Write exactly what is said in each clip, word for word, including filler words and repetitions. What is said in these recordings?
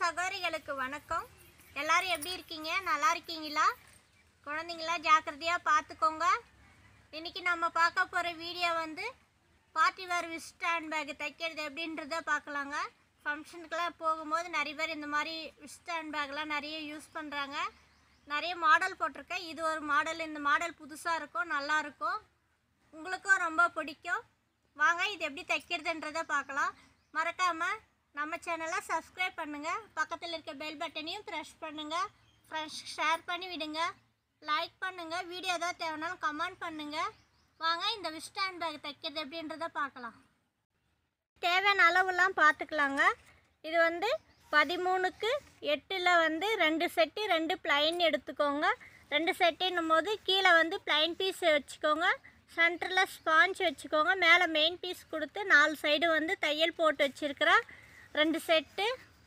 சகோதரிகளுக்கு வணக்கம். எல்லாரும் எப்படி இருக்கீங்க? நல்லா இருக்கீங்களா? குழந்தைங்களா ஜாக்கிரதையா பார்த்துக்கோங்க. இன்னைக்கு நம்ம பார்க்க போகிற வீடியோ வந்து party wear wrist hand bag தைக்கிறது எப்படின்றத பார்க்கலாங்க. ஃபங்க்ஷனுக்கெல்லாம் போகும்போது நிறைய பேர் இந்த மாதிரி விஸ்ட் ஹேண்ட் பேக்லாம் நிறைய யூஸ் பண்ணுறாங்க. நிறைய மாடல் போட்டிருக்கேன். இது ஒரு மாடல். இந்த மாடல் புதுசாக இருக்கும், நல்லாயிருக்கும், உங்களுக்கும் ரொம்ப பிடிக்கும். வாங்க இது எப்படி தைக்கிறதுன்றதை பார்க்கலாம். மறக்காமல் நம்ம சேனலை சப்ஸ்கிரைப் பண்ணுங்கள், பக்கத்தில் இருக்க பெல் பட்டனையும் ப்ரெஸ் பண்ணுங்கள், ஃப்ரெண்ட்ஸ் ஷேர் பண்ணி விடுங்க, லைக் பண்ணுங்கள், வீடியோ ஏதாவது தேவைனாலும் கமெண்ட் பண்ணுங்கள். வாங்க இந்த விஸ்ட் ஹேண்ட் பேக் தைக்கிறது எப்படின்றத பார்க்கலாம். தேவையான அளவுலாம் பார்த்துக்கலாங்க. இது வந்து பதிமூணுக்கு எட்டில் வந்து ரெண்டு செட்டு ரெண்டு பிளைன் எடுத்துக்கோங்க. ரெண்டு செட்டுன்னும் போது கீழே வந்து பிளைன் பீஸ் வச்சுக்கோங்க, சென்டரில் ஸ்பாஞ்ச் வச்சுக்கோங்க, மேலே மெயின் பீஸ் கொடுத்து நாலு சைடு வந்து தையல் போட்டு வச்சுருக்கிறேன். ரெண்டு செட்டு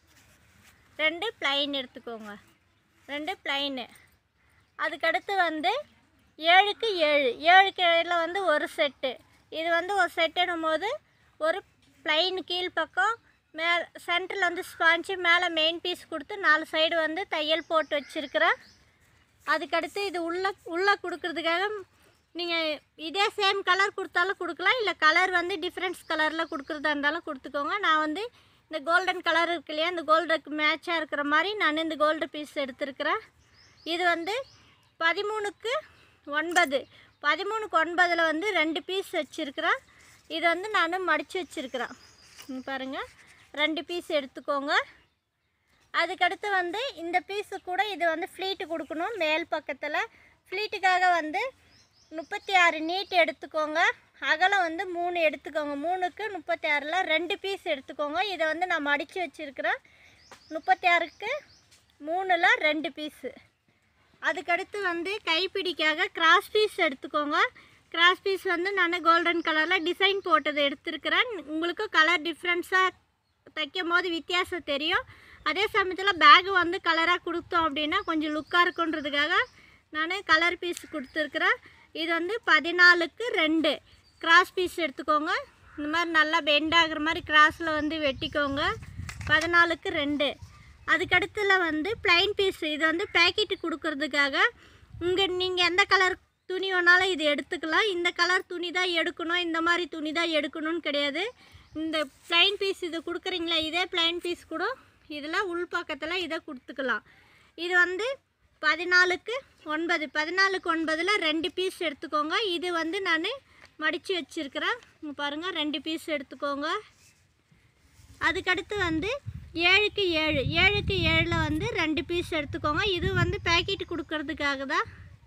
ரெண்டு பிளைன் எடுத்துக்கோங்க, ரெண்டு பிளைனு. அதுக்கடுத்து வந்து ஏழுக்கு ஏழு ஏழுக்கு ஏழில் வந்து ஒரு செட்டு. இது வந்து ஒரு செட்டுன்னும் போது ஒரு பிளைன் கீழ்ப்பக்கம் மே சென்டரில் வந்து ஸ்பாஞ்சு மேலே மெயின் பீஸ் கொடுத்து நாலு சைடு வந்து தையல் போட்டு வச்சுருக்கிறேன். அதுக்கடுத்து இது உள்ளே உள்ளே கொடுக்குறதுக்காக நீங்கள் இதே சேம் கலர் கொடுத்தாலும் கொடுக்கலாம், இல்லை கலர் வந்து டிஃப்ரெண்ட்ஸ் கலரில் கொடுக்குறதா இருந்தாலும் கொடுத்துக்கோங்க. நான் வந்து இந்த கோல்டன் கலர் இருக்கு இல்லையா, இந்த கோல்டுக்கு மேட்சாக இருக்கிற மாதிரி நான் இந்த கோல்டு பீஸ் எடுத்துருக்கிறேன். இது வந்து பதிமூணுக்கு ஒன்பது பதிமூணுக்கு ஒன்பதில் வந்து ரெண்டு பீஸ் வச்சுருக்கிறேன். இது வந்து நான் மடித்து வச்சுருக்கிறேன் பாருங்கள், ரெண்டு பீஸ் எடுத்துக்கோங்க. அதுக்கடுத்து வந்து இந்த பீஸு கூட இது வந்து ஃப்ளீட்டு கொடுக்கணும். மேல் பக்கத்தில் ஃப்ளீட்டுக்காக வந்து முப்பத்தி ஆறு நீட் எடுத்துக்கோங்க, அகலம் வந்து மூணு எடுத்துக்கோங்க. மூணுக்கு முப்பத்தி ஆறில் ரெண்டு பீஸ் எடுத்துக்கோங்க. இதை வந்து நான் மடித்து வச்சுருக்கிறேன். முப்பத்தி ஆறுக்கு மூணில் ரெண்டு பீஸு. அதுக்கடுத்து வந்து கைப்பிடிக்காக கிராஸ் பீஸ் எடுத்துக்கோங்க. கிராஸ் பீஸ் வந்து நான் கோல்டன் கலரில் டிசைன் போட்டது எடுத்துருக்கிறேன். உங்களுக்கு கலர் டிஃப்ரென்ஸாக தைக்கும் போது வித்தியாசம் தெரியும். அதே சமயத்தில் பேகு வந்து கலராக கொடுத்தோம் அப்படின்னா கொஞ்சம் லுக்காக இருக்குன்றதுக்காக நான் கலர் பீஸ் கொடுத்துருக்குறேன். இது வந்து பதினாலுக்கு ரெண்டு கிராஸ் பீஸ் எடுத்துக்கோங்க. இந்த மாதிரி நல்லா பெண்ட் ஆகிற மாதிரி கிராஸில் வந்து வெட்டிக்கோங்க. பதினாலுக்கு ரெண்டு. அதுக்கடுத்துல வந்து பிளைன் பீஸ். இது வந்து பேக்கெட்டு கொடுக்கறதுக்காக உங்கள் நீங்கள் எந்த கலர் துணி வேணாலும் இது எடுத்துக்கலாம். இந்த கலர் துணி தான் எடுக்கணும், இந்த மாதிரி துணி தான் எடுக்கணும்னு கிடையாது. இந்த பிளைன் பீஸ் இது கொடுக்குறீங்களா, இதே பிளைன் பீஸ் கூட இதில் உள்பக்கத்தில் இதை கொடுத்துக்கலாம். இது வந்து பதினாலுக்கு ஒன்பது பதினாலுக்கு ஒன்பதில் ரெண்டு பீஸ் எடுத்துக்கோங்க. இது வந்து நான் மடித்து வச்சுருக்கிறேன் பாருங்கள், ரெண்டு பீஸ் எடுத்துக்கோங்க. அதுக்கடுத்து வந்து ஏழுக்கு ஏழு ஏழுக்கு ஏழில் வந்து ரெண்டு பீஸ் எடுத்துக்கோங்க. இது வந்து பேக்கெட்டு கொடுக்கறதுக்காக தான்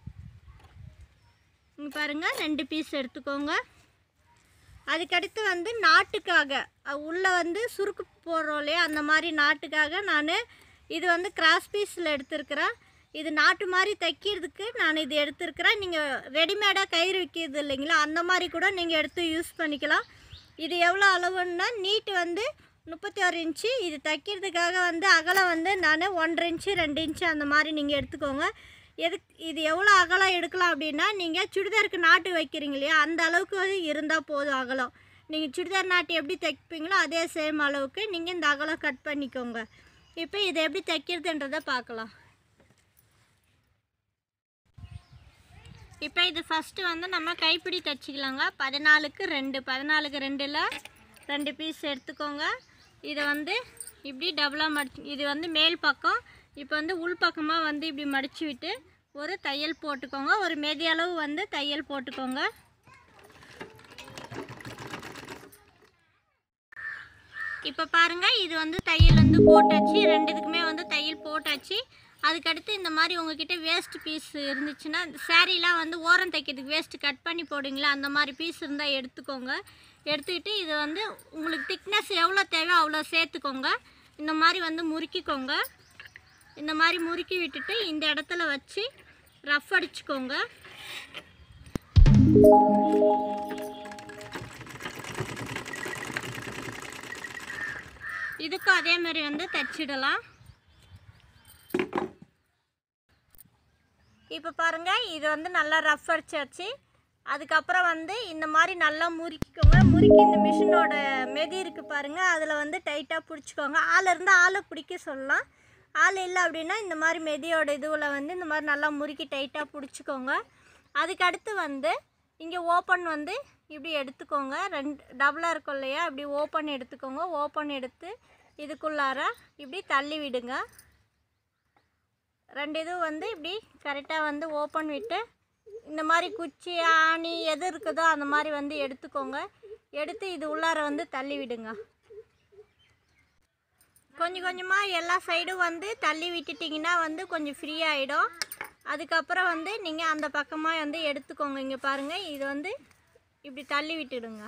பாருங்கள், ரெண்டு பீஸ் எடுத்துக்கோங்க. அதுக்கடுத்து வந்து நாட்டுக்காக உள்ளே வந்து சுருக்கு போடுறோம் இல்லையா, அந்த மாதிரி நாட்டுக்காக நான் இது வந்து கிராஸ் பீஸில் எடுத்துருக்கிறேன். இது நாட்டு மாதிரி தைக்கிறதுக்கு நான் இது எடுத்துருக்கிறேன். நீங்கள் ரெடிமேடாக கயிறு வைக்கிறது இல்லைங்களா, அந்த மாதிரி கூட நீங்கள் எடுத்து யூஸ் பண்ணிக்கலாம். இது எவ்வளோ அளவுன்னா நீட்டு வந்து முப்பத்தி ஒரு இன்ச்சு. இது தைக்கிறதுக்காக வந்து அகலம் வந்து நான் ஒன்றரை இன்ச்சு ரெண்டு இன்ச்சு அந்த மாதிரி நீங்கள் எடுத்துக்கோங்க. எதுக்கு இது எவ்வளோ அகலம் எடுக்கலாம் அப்படின்னா, நீங்கள் சுடிதாருக்கு நாட்டு வைக்கிறீங்க இல்லையா, அந்த அளவுக்கு இருந்தால் போதும் அகலம். நீங்கள் சுடிதார் நாட்டு எப்படி தைப்பீங்களோ அதே சேம் அளவுக்கு நீங்கள் இந்த அகலம் கட் பண்ணிக்கோங்க. இப்போ இதை எப்படி தைக்கிறதுன்றதை பார்க்கலாம். இப்போ இது ஃபஸ்ட்டு வந்து நம்ம கைப்பிடி தைச்சிக்கலாங்க. பதினாலுக்கு ரெண்டு பதினாலுக்கு ரெண்டில் ரெண்டு பீஸ் எடுத்துக்கோங்க. இதை வந்து இப்படி டபுளாக மடிச்சு, இது வந்து மேல் பக்கம். இப்போ வந்து உள் பக்கமாக வந்து இப்படி மடித்து விட்டு ஒரு தையல் போட்டுக்கோங்க. ஒரு மெதி அளவு வந்து தையல் போட்டுக்கோங்க. இப்போ பாருங்கள், இது வந்து தையல் வந்து போட்டாச்சு. ரெண்டுத்துக்குமே வந்து தையல் போட்டாச்சு. அதுக்கடுத்து இந்த மாதிரி உங்ககிட்ட வேஸ்ட் பீஸ் இருந்துச்சுன்னா, சாரீலாம் வந்து ஓரம் தைக்கிறதுக்கு வேஸ்ட்டு கட் பண்ணி போடுவீங்களா, அந்த மாதிரி பீஸ் இருந்தால் எடுத்துக்கோங்க. எடுத்துக்கிட்டு இது வந்து உங்களுக்கு திக்னஸ் எவ்வளோ தேவையோ அவ்வளோ சேர்த்துக்கோங்க. இந்த மாதிரி வந்து முறுக்கிக்கோங்க. இந்த மாதிரி முறுக்கி விட்டுட்டு இந்த இடத்துல வச்சு ரஃப் அடிச்சுக்கோங்க. இதுக்கும் அதே மாதிரி வந்து தைச்சிடலாம். இப்போ பாருங்கள், இது வந்து நல்லா ரஃப் அடிச்சாச்சு. அதுக்கப்புறம் வந்து இந்த மாதிரி நல்லா முறுக்கிக்கோங்க. முறுக்கி இந்த மிஷினோட மெதி இருக்குது பாருங்கள், அதில் வந்து டைட்டாக பிடிச்சிக்கோங்க. ஆள் இருந்தால் ஆளை பிடிக்க சொல்லலாம். ஆள் இல்லை அப்படின்னா இந்த மாதிரி மெதியோட இதுவில் வந்து இந்த மாதிரி நல்லா முறுக்கி டைட்டாக பிடிச்சிக்கோங்க. அதுக்கடுத்து வந்து இங்கே ஓப்பன் வந்து இப்படி எடுத்துக்கோங்க. ரெண்டு டபுளாக இருக்கும் இல்லையா, இப்படி ஓப்பன் எடுத்துக்கோங்க. ஓப்பன் எடுத்து இதுக்குள்ளார இப்படி தள்ளி விடுங்க. ரெண்டு இதுவும் வந்து இப்படி கரெக்டாக வந்து ஓப்பன் விட்டு இந்த மாதிரி குச்சி ஆணி எது இருக்குதோ அந்த மாதிரி வந்து எடுத்துக்கோங்க. எடுத்து இது உள்ளார வந்து தள்ளி விடுங்க. கொஞ்சம் கொஞ்சமாக எல்லா சைடும் வந்து தள்ளி விட்டுட்டிங்கன்னா வந்து கொஞ்சம் ஃப்ரீ ஆகிடும். அதுக்கப்புறம் வந்து நீங்கள் அந்த பக்கமாக வந்து எடுத்துக்கோங்க. இங்கே பாருங்கள், இது வந்து இப்படி தள்ளி விட்டுடுங்க.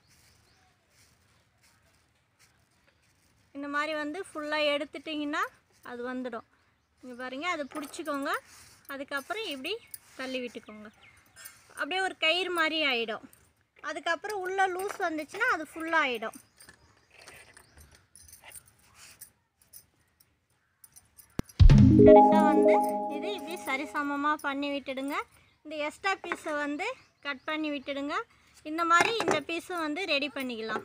இந்த மாதிரி வந்து ஃபுல்லாக எடுத்துட்டிங்கன்னா அது வந்துடும். இங்கே பாருங்கள், அதை பிடிச்சிக்கோங்க. அதுக்கப்புறம் இப்படி தள்ளி விட்டுக்கோங்க. அப்படியே ஒரு கயிறு மாதிரி ஆகிடும். அதுக்கப்புறம் உள்ளே லூஸ் வந்துச்சுன்னா அது ஃபுல்லாக ஆகிடும். கரெக்டாக வந்து இது இப்படி சரிசமமாக பண்ணி விட்டுடுங்க. இந்த எக்ஸ்ட்ரா பீஸை வந்து கட் பண்ணி விட்டுடுங்க. இந்த மாதிரி இந்த பீஸும் வந்து ரெடி பண்ணிக்கலாம்.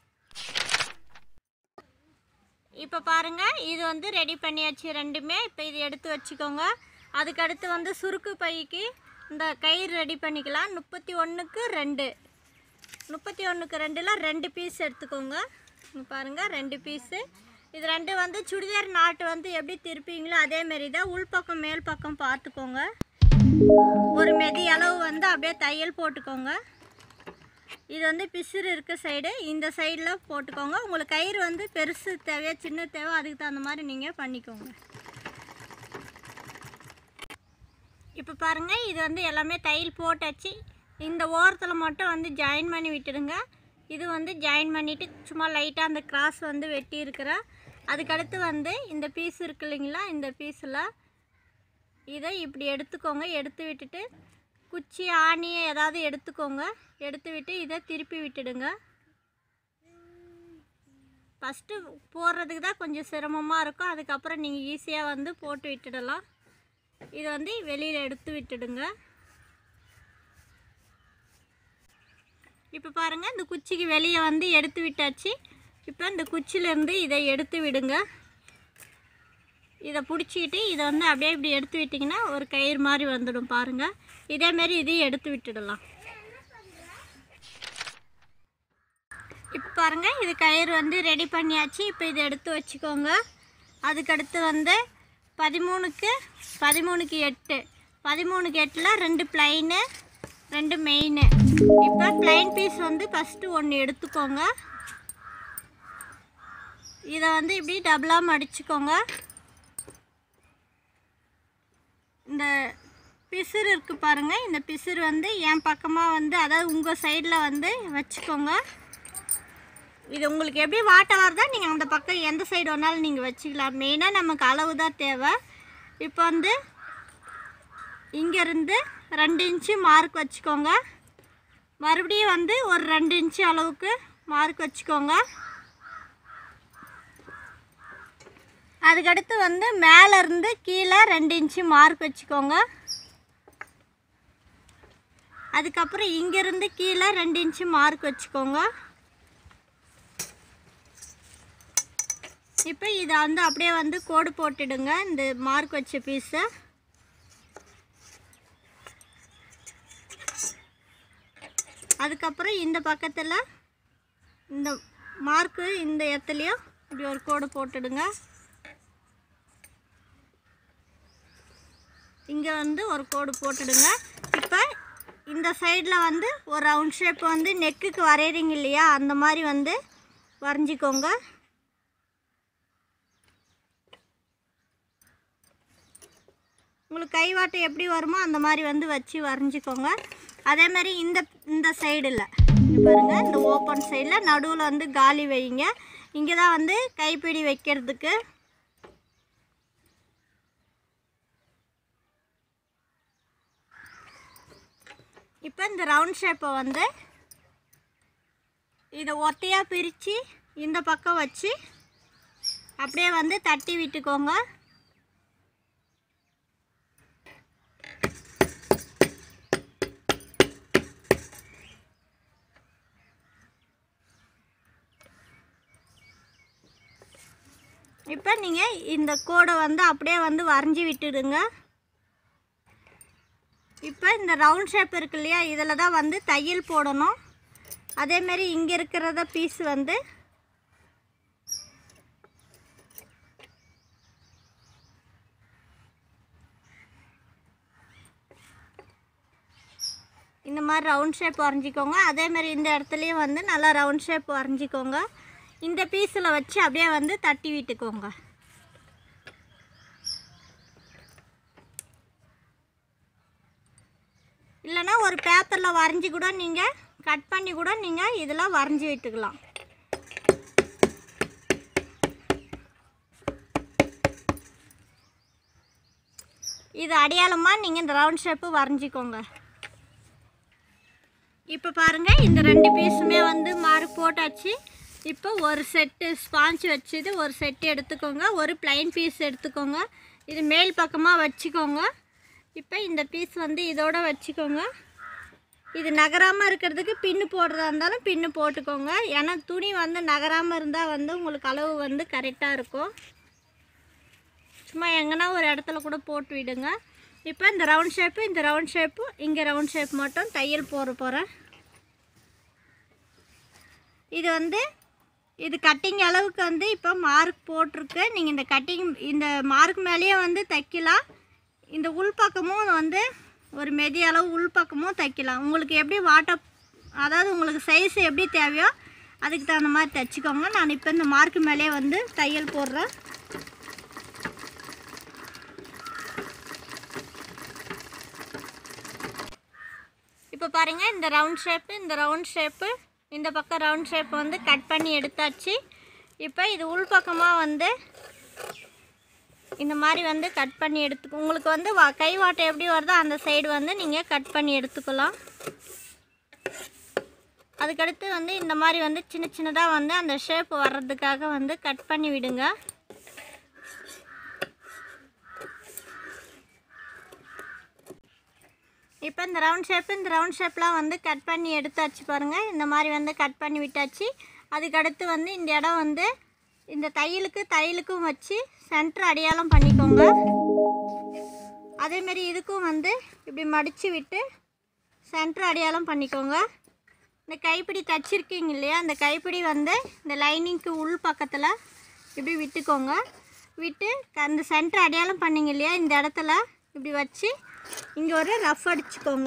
இப்போ பாருங்கள், இது வந்து ரெடி பண்ணியாச்சு ரெண்டுமே. இப்போ இது எடுத்து வச்சுக்கோங்க. அதுக்கடுத்து வந்து சுருக்கு பைக்கு இந்த கயிறு ரெடி பண்ணிக்கலாம். முப்பத்தி ஒன்றுக்கு ரெண்டு முப்பத்தி ஒன்றுக்கு ரெண்டில் ரெண்டு பீஸ் எடுத்துக்கோங்க. இங்கே பாருங்கள், ரெண்டு பீஸு. இது ரெண்டு வந்து சுடிதார் நாட்டு வந்து எப்படி திருப்பீங்களோ அதேமாரி தான். உள்பக்கம் மேல் பக்கம் பார்த்துக்கோங்க. ஒரு மெதி அளவு வந்து அப்படியே தையல் போட்டுக்கோங்க. இது வந்து பிசுறு இருக்க சைடு, இந்த சைடில் போட்டுக்கோங்க. உங்களுக்கு கயிறு வந்து பெருசு தேவையா சின்ன தேவை அதுக்கு தகுந்த மாதிரி நீங்கள் பண்ணிக்கோங்க. இப்போ பாருங்கள், இது வந்து எல்லாமே தையல் போட்டாச்சு. இந்த ஓரத்தில் மட்டும் வந்து ஜாயின் பண்ணி விட்டுடுங்க. இது வந்து ஜாயின் பண்ணிவிட்டு சும்மா லைட்டாக அந்த கிராஸ் வந்து வெட்டி இருக்கிறேன். அதுக்கடுத்து வந்து இந்த பீஸ் இருக்கு இல்லைங்களா, இந்த பீஸில் இதை இப்படி எடுத்துக்கோங்க. எடுத்து விட்டுட்டு குச்சி ஆணியை ஏதாவது எடுத்துக்கோங்க. எடுத்து விட்டு இதை திருப்பி விட்டுடுங்க. ஃபஸ்ட்டு போடுறதுக்கு தான் கொஞ்சம் சிரமமாக இருக்கும். அதுக்கப்புறம் நீங்கள் ஈஸியாக வந்து போட்டு விட்டுடலாம். இதை வந்து வெளியில் எடுத்து விட்டுடுங்க. இப்போ பாருங்கள், இந்த குச்சிக்கு வெளியே வந்து எடுத்து விட்டாச்சு. இப்போ இந்த குச்சிலேருந்து இதை எடுத்து விடுங்க. இதை பிடிச்சிக்கிட்டு இதை வந்து அப்படியே இப்படி எடுத்து விட்டிங்கன்னா ஒரு கயிறு மாதிரி வந்துடும் பாருங்கள். இதேமாரி இதையும் எடுத்து விட்டுடலாம். இப்போ பாருங்கள், இது கயிறு வந்து ரெடி பண்ணியாச்சு. இப்போ இதை எடுத்து வச்சுக்கோங்க. அதுக்கடுத்து வந்து பதிமூணுக்கு பதிமூணுக்கு எட்டு பதிமூணுக்கு எட்டில் ரெண்டு பிளைனு ரெண்டு மெயினு. இப்போ பிளைன் பீஸ் வந்து ஃபஸ்ட்டு ஒன்று எடுத்துக்கோங்க. இதை வந்து இப்படி டபுளாக மடிச்சுக்கோங்க. இந்த பிசுறு இருக்குது பாருங்கள், இந்த பிசுறு வந்து என் பக்கமாக வந்து அதாவது உங்கள் சைடில் வந்து வச்சுக்கோங்க. இது உங்களுக்கு எப்படி வாட்ட வரதோ நீங்கள் அந்த பக்கம் எந்த சைடு வேணாலும் நீங்கள் வச்சுக்கலாம். மெயினாக நமக்கு அளவு தான் தேவை. இப்போ வந்து இங்கேருந்து ரெண்டு இன்ச்சு மார்க் வச்சுக்கோங்க. மறுபடியும் வந்து ஒரு ரெண்டு இன்ச்சு அளவுக்கு மார்க் வச்சுக்கோங்க. அதுக்கடுத்து வந்து மேலேருந்து கீழே ரெண்டு இன்ச்சு மார்க் வச்சுக்கோங்க. அதுக்கப்புறம் இங்கேருந்து கீழே ரெண்டு இன்ச்சு மார்க் வச்சுக்கோங்க. இப்போ இதை வந்து அப்படியே வந்து கோடு போட்டுடுங்க இந்த மார்க் வச்ச பீஸை. அதுக்கப்புறம் இந்த பக்கத்தில் இந்த மார்க்கு இந்த இடத்துலையும் இப்படி ஒரு கோடு போட்டுடுங்க. இங்கே வந்து ஒரு கோடு போட்டுடுங்க. இப்போ இந்த சைடில் வந்து ஒரு ரவுண்ட் ஷேப் வந்து நெக்குக்கு வரைகிறீங்க இல்லையா, அந்த மாதிரி வந்து வரைஞ்சிக்கோங்க. உங்களுக்கு கைவாட்டை எப்படி வருமோ அந்த மாதிரி வந்து வச்சு வரைஞ்சிக்கோங்க. அதே மாதிரி இந்த இந்த சைடில் பாருங்கள், இந்த ஓப்பன் சைடில் நடுவில் வந்து காலி வைங்க. இங்கே தான் வந்து கைப்பிடி வைக்கிறதுக்கு. இப்போ இந்த ரவுண்ட் ஷேப்பை வந்து இதை ஒத்தையாக பிரித்து இந்த பக்கம் வச்சு அப்படியே வந்து தட்டி விட்டுக்கோங்க. இப்போ நீங்கள் இந்த கோடை வந்து அப்படியே வந்து வரைஞ்சி விட்டுடுங்க. இப்போ இந்த ரவுண்ட் ஷேப் இருக்கு இல்லையா, இதில் தான் வந்து தையல் போடணும். அதேமாரி இங்கே இருக்கிறத பீஸ் வந்து இந்த மாதிரி ரவுண்ட் ஷேப் வரைஞ்சிக்கோங்க. அதேமாதிரி இந்த இடத்துலையும் வந்து நல்லா ரவுண்ட் ஷேப் வரைஞ்சிக்கோங்க. இந்த பீஸில் வச்சு அப்படியே வந்து தட்டி விட்டுக்கோங்க. இல்லைன்னா ஒரு பேப்பரில் வரைஞ்சி கூட நீங்கள் கட் பண்ணி கூட நீங்கள் இதில் வரைஞ்சி விட்டுக்கலாம். இது அடையாளமாக நீங்கள் இந்த ரவுண்ட் ஷேப்பு வரைஞ்சிக்கோங்க. இப்போ பாருங்கள், இந்த ரெண்டு பீஸுமே வந்து மார்க் போட்டாச்சு. இப்போ ஒரு செட்டு ஸ்பாஞ்ச் வச்சுது ஒரு செட்டு எடுத்துக்கோங்க. ஒரு பிளைன் பீஸ் எடுத்துக்கோங்க. இது மேல் பக்கமாக வச்சுக்கோங்க. இப்போ இந்த பீஸ் வந்து இதோட வச்சுக்கோங்க. இது நகராமல் இருக்கிறதுக்கு பின்னு போடுறதா இருந்தாலும் பின்னு போட்டுக்கோங்க. ஏன்னா துணி வந்து நகராமல் இருந்தால் வந்து உங்களுக்கு அளவு வந்து கரெக்டாக இருக்கும். சும்மா எங்கன்னா ஒரு இடத்துல கூட போட்டு விடுங்க. இப்போ இந்த ரவுண்ட் ஷேப்பு இந்த ரவுண்ட் ஷேப்பு இங்கே ரவுண்ட் ஷேப் மட்டும் தையல் போட போகிறேன். இது வந்து இது கட்டிங் அளவுக்கு வந்து இப்போ மார்க் போட்டிருக்கு. நீங்கள் இந்த கட்டிங் இந்த மார்க் மேலேயே வந்து தைக்கலாம். இந்த உள்பக்கமும் வந்து ஒரு மெதி அளவு உள்பக்கமும் தைக்கலாம். உங்களுக்கு எப்படி வாட்டப் அதாவது உங்களுக்கு சைஸ் எப்படி தேவையோ அதுக்கு தகுந்த மாதிரி தைச்சிக்கோங்க. நான் இப்போ இந்த மார்க் மேலேயே வந்து தையல் போடுறேன். இப்போ பாருங்கள், இந்த ரவுண்ட் ஷேப்பு இந்த ரவுண்ட் ஷேப்பு இந்த பக்கம் ரவுண்ட் ஷேப் வந்து கட் பண்ணி எடுத்தாச்சு. இப்போ இது உள்பக்கமாக வந்து இந்த மாதிரி வந்து கட் பண்ணி எடுத்துக்கோ. உங்களுக்கு வந்து வா கை வாட்டை எப்படி வருதோ அந்த சைடு வந்து நீங்கள் கட் பண்ணி எடுத்துக்கலாம். அதுக்கடுத்து வந்து இந்த மாதிரி வந்து சின்ன சின்னதாக வந்து அந்த ஷேப் வர்றதுக்காக வந்து கட் பண்ணி விடுங்க. இப்போ இந்த ரவுண்ட் ஷேப்பு இந்த ரவுண்ட் ஷேப்லாம் வந்து கட் பண்ணி எடுத்தாச்சு பாருங்கள். இந்த மாதிரி வந்து கட் பண்ணி விட்டாச்சு. அதுக்கடுத்து வந்து இந்த இடம் வந்து இந்த தையலுக்கு தையலுக்கும் வச்சு சென்டர் அடையாளம் பண்ணிக்கோங்க. அதேமாரி இதுக்கும் வந்து இப்படி மடித்து விட்டு சென்டர் அடையாளம் பண்ணிக்கோங்க. இந்த கைப்பிடி தச்சிருக்கீங்க இல்லையா, அந்த கைப்பிடி வந்து இந்த லைனிங்க்கு உள் பக்கத்தில் இப்படி விட்டுக்கோங்க. விட்டு அந்த சென்டர் அடையாளம் பண்ணிங்க இல்லையா, இந்த இடத்துல இப்படி வச்சு இங்கே ஒரு ரஃப் அடிச்சுக்கோங்க.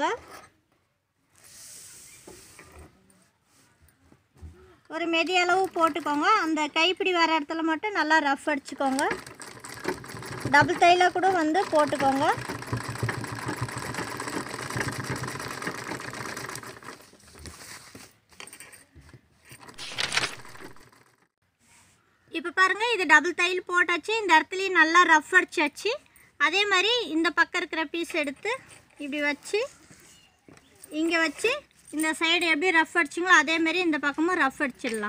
ஒரு மெதி அளவு போட்டுக்கோங்க. அந்த கைப்பிடி வர இடத்துல மட்டும் நல்லா ரஃப் அடிச்சுக்கோங்க. டபுள் தையலாக கூட வந்து போட்டுக்கோங்க. இப்போ பாருங்கள், இது டபுள் தையல் போட்டாச்சு. இந்த இடத்துலையும் நல்லா ரஃப் அடிச்சாச்சு. அதே மாதிரி இந்த பக்கம் இருக்கிற பீஸ் எடுத்து இப்படி வச்சு இங்கே வச்சு இந்த சைடு எப்படி ரஃப் அடிச்சிங்களோ அதேமாரி இந்த பக்கமும் ரஃப் அடிச்சிடலாம்.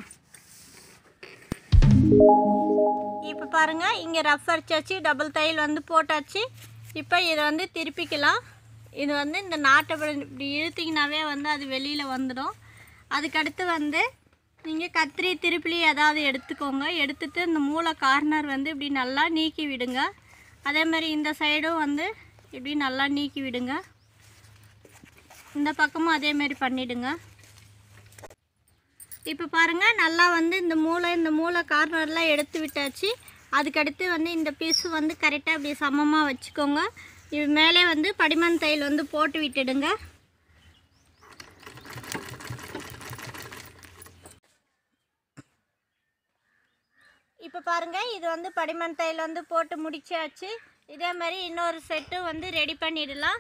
இப்போ பாருங்கள், இங்கே ரஃப் அடிச்சாச்சு, டபுள் தையல் வந்து போட்டாச்சு. இப்போ இதை வந்து திருப்பிக்கலாம். இது வந்து இந்த நாட்டை இப்படி இழுத்திங்கனாவே வந்து அது வெளியில் வந்துடும். அதுக்கடுத்து வந்து நீங்கள் கத்திரி திருப்பிலி ஏதாவது எடுத்துக்கோங்க. எடுத்துகிட்டு இந்த மூளை கார்னர் வந்து இப்படி நல்லா நீக்கி விடுங்க. அதே மாதிரி இந்த சைடும் வந்து இப்படி நல்லா நீக்கி விடுங்க. இந்த பக்கமும் அதேமாரி பண்ணிவிடுங்க. இப்போ பாருங்கள், நல்லா வந்து இந்த மூளை இந்த மூளை கார்னர்லாம் எடுத்து விட்டாச்சு. அதுக்கடுத்து வந்து இந்த பீஸு வந்து கரெக்டாக இப்படி சமமாக வச்சுக்கோங்க. இது மேலே வந்து படிமன் தையல் வந்து போட்டு விட்டுடுங்க. இப்போ பாருங்கள், இது வந்து படிமன் தையல் வந்து போட்டு முடிச்சாச்சு. இதே மாதிரி இன்னொரு செட்டு வந்து ரெடி பண்ணிடலாம்.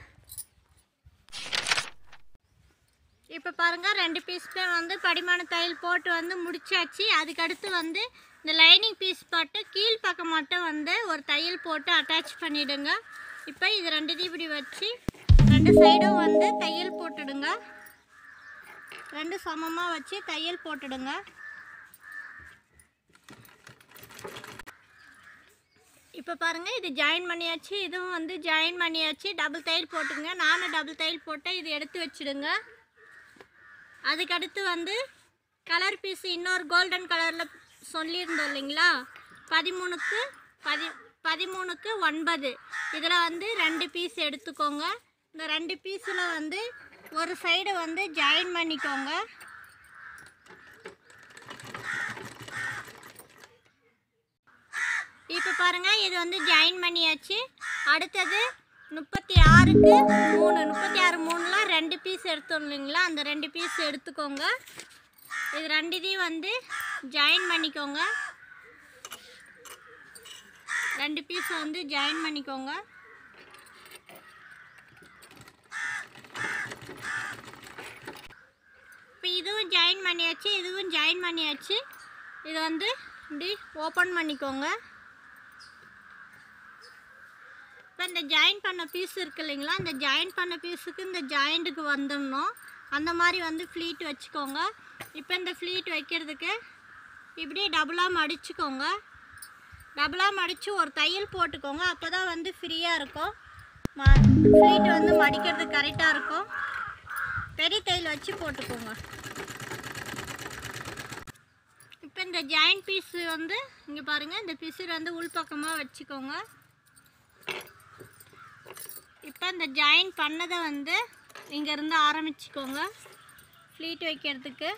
இப்போ பாருங்கள், ரெண்டு பீஸுமே வந்து படிமான தையல் போட்டு வந்து முடிச்சாச்சு. அதுக்கடுத்து வந்து இந்த லைனிங் பீஸ் போட்டு கீழ் பக்கம் மட்டும் வந்து ஒரு தையல் போட்டு அட்டாச் பண்ணிவிடுங்க. இப்போ இது ரெண்டுத்தையும் இப்படி வச்சு ரெண்டு சைடும் வந்து தையல் போட்டுடுங்க. ரெண்டு சமமாக வச்சு தையல் போட்டுடுங்க. இப்போ பாருங்கள், இது ஜாயின் பண்ணியாச்சு. இதுவும் வந்து ஜாயின் பண்ணியாச்சு. டபுள் தையல் போட்டுங்க. நானும் டபுள் தையல் போட்டேன். இது எடுத்து வச்சுடுங்க. அதுக்கடுத்து வந்து கலர் பீஸ் இன்னொரு கோல்டன் கலரில் சொல்லியிருந்தோம் இல்லைங்களா, பதிமூணுக்கு பதி பதிமூணுக்கு ஒன்பது. இதில் வந்து ரெண்டு பீஸ் எடுத்துக்கோங்க. இந்த ரெண்டு பீஸில் வந்து ஒரு சைடு வந்து ஜாயின் பண்ணிக்கோங்க. இப்போ பாருங்கள், இது வந்து ஜாயின் பண்ணியாச்சு. அடுத்தது முப்பத்தி ஆறுக்கு மூணு முப்பத்தி ஆறு மூணில் ரெண்டு பீஸ் எடுத்தோம் இல்லைங்களா, அந்த ரெண்டு பீஸ் எடுத்துக்கோங்க. இது ரெண்டுத்தையும் வந்து ஜாயின் பண்ணிக்கோங்க. ரெண்டு பீஸ் வந்து ஜாயின் பண்ணிக்கோங்க. இப்போ இதுவும் ஜாயின் பண்ணியாச்சு, இதுவும் ஜாயின் பண்ணியாச்சு. இது வந்து இப்படி ஓப்பன் பண்ணிக்கோங்க. இப்போ இந்த ஜாயின் பண்ண பீஸ் இருக்குது இல்லைங்களா, இந்த ஜாயின் பண்ண பீஸுக்கு இந்த ஜாயிண்ட்டுக்கு வந்துடணும். அந்த மாதிரி வந்து ஃப்ளீட் வச்சுக்கோங்க. இப்போ இந்த ஃப்ளீட் வைக்கிறதுக்கு இப்படி டபுளாக மடிச்சுக்கோங்க. டபுளாக மடித்து ஒரு தையல் போட்டுக்கோங்க. அப்போ தான் வந்து ஃப்ரீயாக இருக்கும். ம ஃப்ளீட் வந்து மடிக்கிறது கரெக்டாக இருக்கும். பெரிய தையல் வச்சு போட்டுக்கோங்க. இப்போ இந்த ஜாயின் பீஸு வந்து இங்கே பாருங்கள், இந்த பீஸு வந்து உள்பக்கமாக வச்சுக்கோங்க. இப்போ இந்த ஜாயின் பண்ணதை வந்து இங்கேருந்து ஆரம்பிச்சுக்கோங்க ஃப்ளீட் வைக்கிறதுக்கு.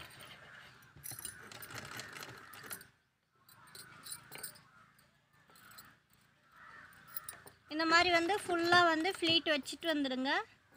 இந்த மாதிரி வந்து ஃபுல்லாக வந்து ஃப்ளீட் வச்சுட்டு வந்துடுங்க.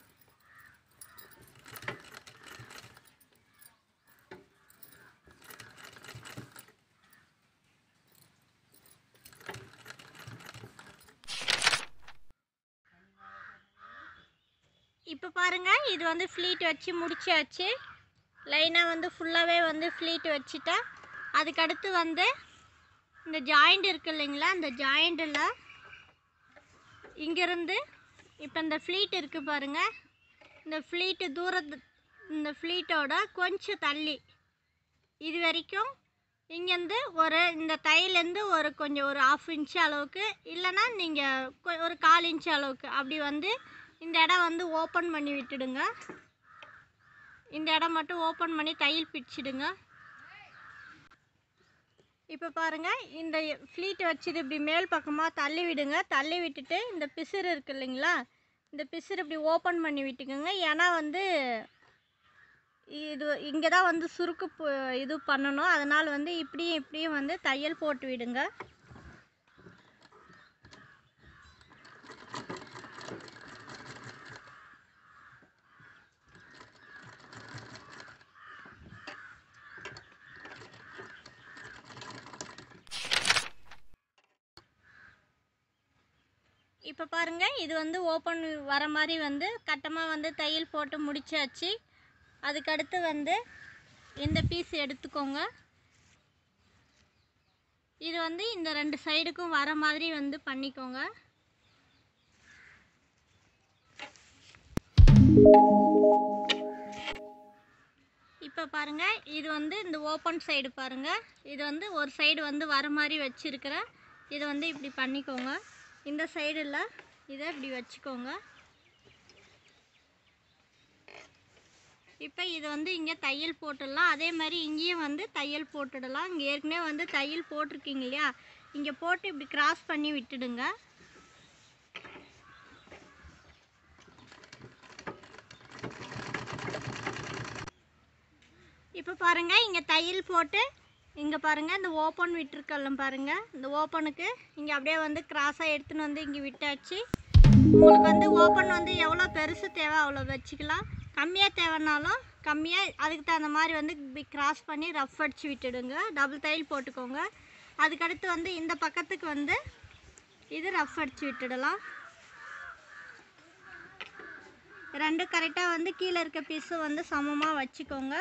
இப்போ பாருங்கள், இது வந்து ஃப்ளீட் வச்சு முடிச்சாச்சு. லைனாக வந்து ஃபுல்லாகவே வந்து ஃப்ளீட் வச்சுட்டா, அதுக்கடுத்து வந்து இந்த ஜாயிண்ட் இருக்குது இல்லைங்களா, இந்த ஜாயிண்டில் இங்கேருந்து இப்போ இந்த ஃப்ளீட் இருக்குது பாருங்கள், இந்த ஃப்ளீட்டு தூரத்து இந்த ஃப்ளீட்டோட கொஞ்சம் தள்ளி இது வரைக்கும் இங்கேருந்து ஒரு இந்த தையிலேருந்து ஒரு கொஞ்சம் ஒரு ஆஃப் இன்ச்சு அளவுக்கு, இல்லைன்னா நீங்கள் ஒரு கால் இன்ச்சு அளவுக்கு அப்படி வந்து இந்த இடம் வந்து ஓப்பன் பண்ணி விட்டுடுங்க. இந்த இடம் மட்டும் ஓப்பன் பண்ணி தையல் பிடிச்சிடுங்க. இப்போ பாருங்கள், இந்த ஃப்ளீட் வச்சுட்டு இப்படி மேல் பக்கமாக தள்ளி விடுங்க. தள்ளி விட்டுட்டு இந்த பிசுறு இருக்குது இல்லைங்களா, இந்த பிசுறு இப்படி ஓப்பன் பண்ணி விட்டுக்குங்க. ஏன்னா வந்து இது இங்கே தான் வந்து சுருக்கு இது பண்ணணும். அதனால் வந்து இப்படியும் இப்படியும் வந்து தையல் போட்டு விடுங்க. இப்போ பாருங்கள், இது வந்து ஓப்பன் வர மாதிரி வந்து கட்டமாக வந்து தையல் போட்டு முடிச்சாச்சு. அதுக்கடுத்து வந்து இந்த பீஸ் எடுத்துக்கோங்க. இது வந்து இந்த ரெண்டு சைடுக்கும் வர மாதிரி வந்து பண்ணிக்கோங்க. இப்போ பாருங்கள், இது வந்து இந்த ஓப்பன் சைடு பாருங்கள், இது வந்து ஒரு சைடு வந்து வர மாதிரி வச்சுருக்கிறேன். இதை வந்து இப்படி பண்ணிக்கோங்க. இந்த சைடில் இதை இப்படி வச்சுக்கோங்க. இப்போ இதை வந்து இங்கே தையல் போட்டுடலாம். அதே மாதிரி இங்கேயும் வந்து தையல் போட்டுடலாம். இங்கே ஏற்கனவே வந்து தையல் போட்டிருக்கீங்க இல்லையா, இங்கே போட்டு இப்படி கிராஸ் பண்ணி விட்டுடுங்க. இப்போ பாருங்கள், இங்கே தையல் போட்டு இங்கே பாருங்கள், இந்த ஓப்பன் விட்டுருக்கல்ல பாருங்கள், இந்த ஓப்பனுக்கு இங்கே அப்படியே வந்து கிராஸாக எடுத்துன்னு வந்து இங்கே விட்டாச்சு. உங்களுக்கு வந்து ஓப்பன் வந்து எவ்வளோ பெருசு தேவை அவ்வளோ வச்சுக்கலாம். கம்மியாக தேவைன்னாலும் கம்மியாக அதுக்கு தகுந்த மாதிரி வந்து இப்படி கிராஸ் பண்ணி ரஃப் அடித்து விட்டுடுங்க. டபுள் தையல் போட்டுக்கோங்க. அதுக்கடுத்து வந்து இந்த பக்கத்துக்கு வந்து இது ரஃப் அடித்து விட்டுடலாம். ரெண்டு கரெக்டாக வந்து கீழே இருக்க பீஸும் வந்து சமமாக வச்சுக்கோங்க.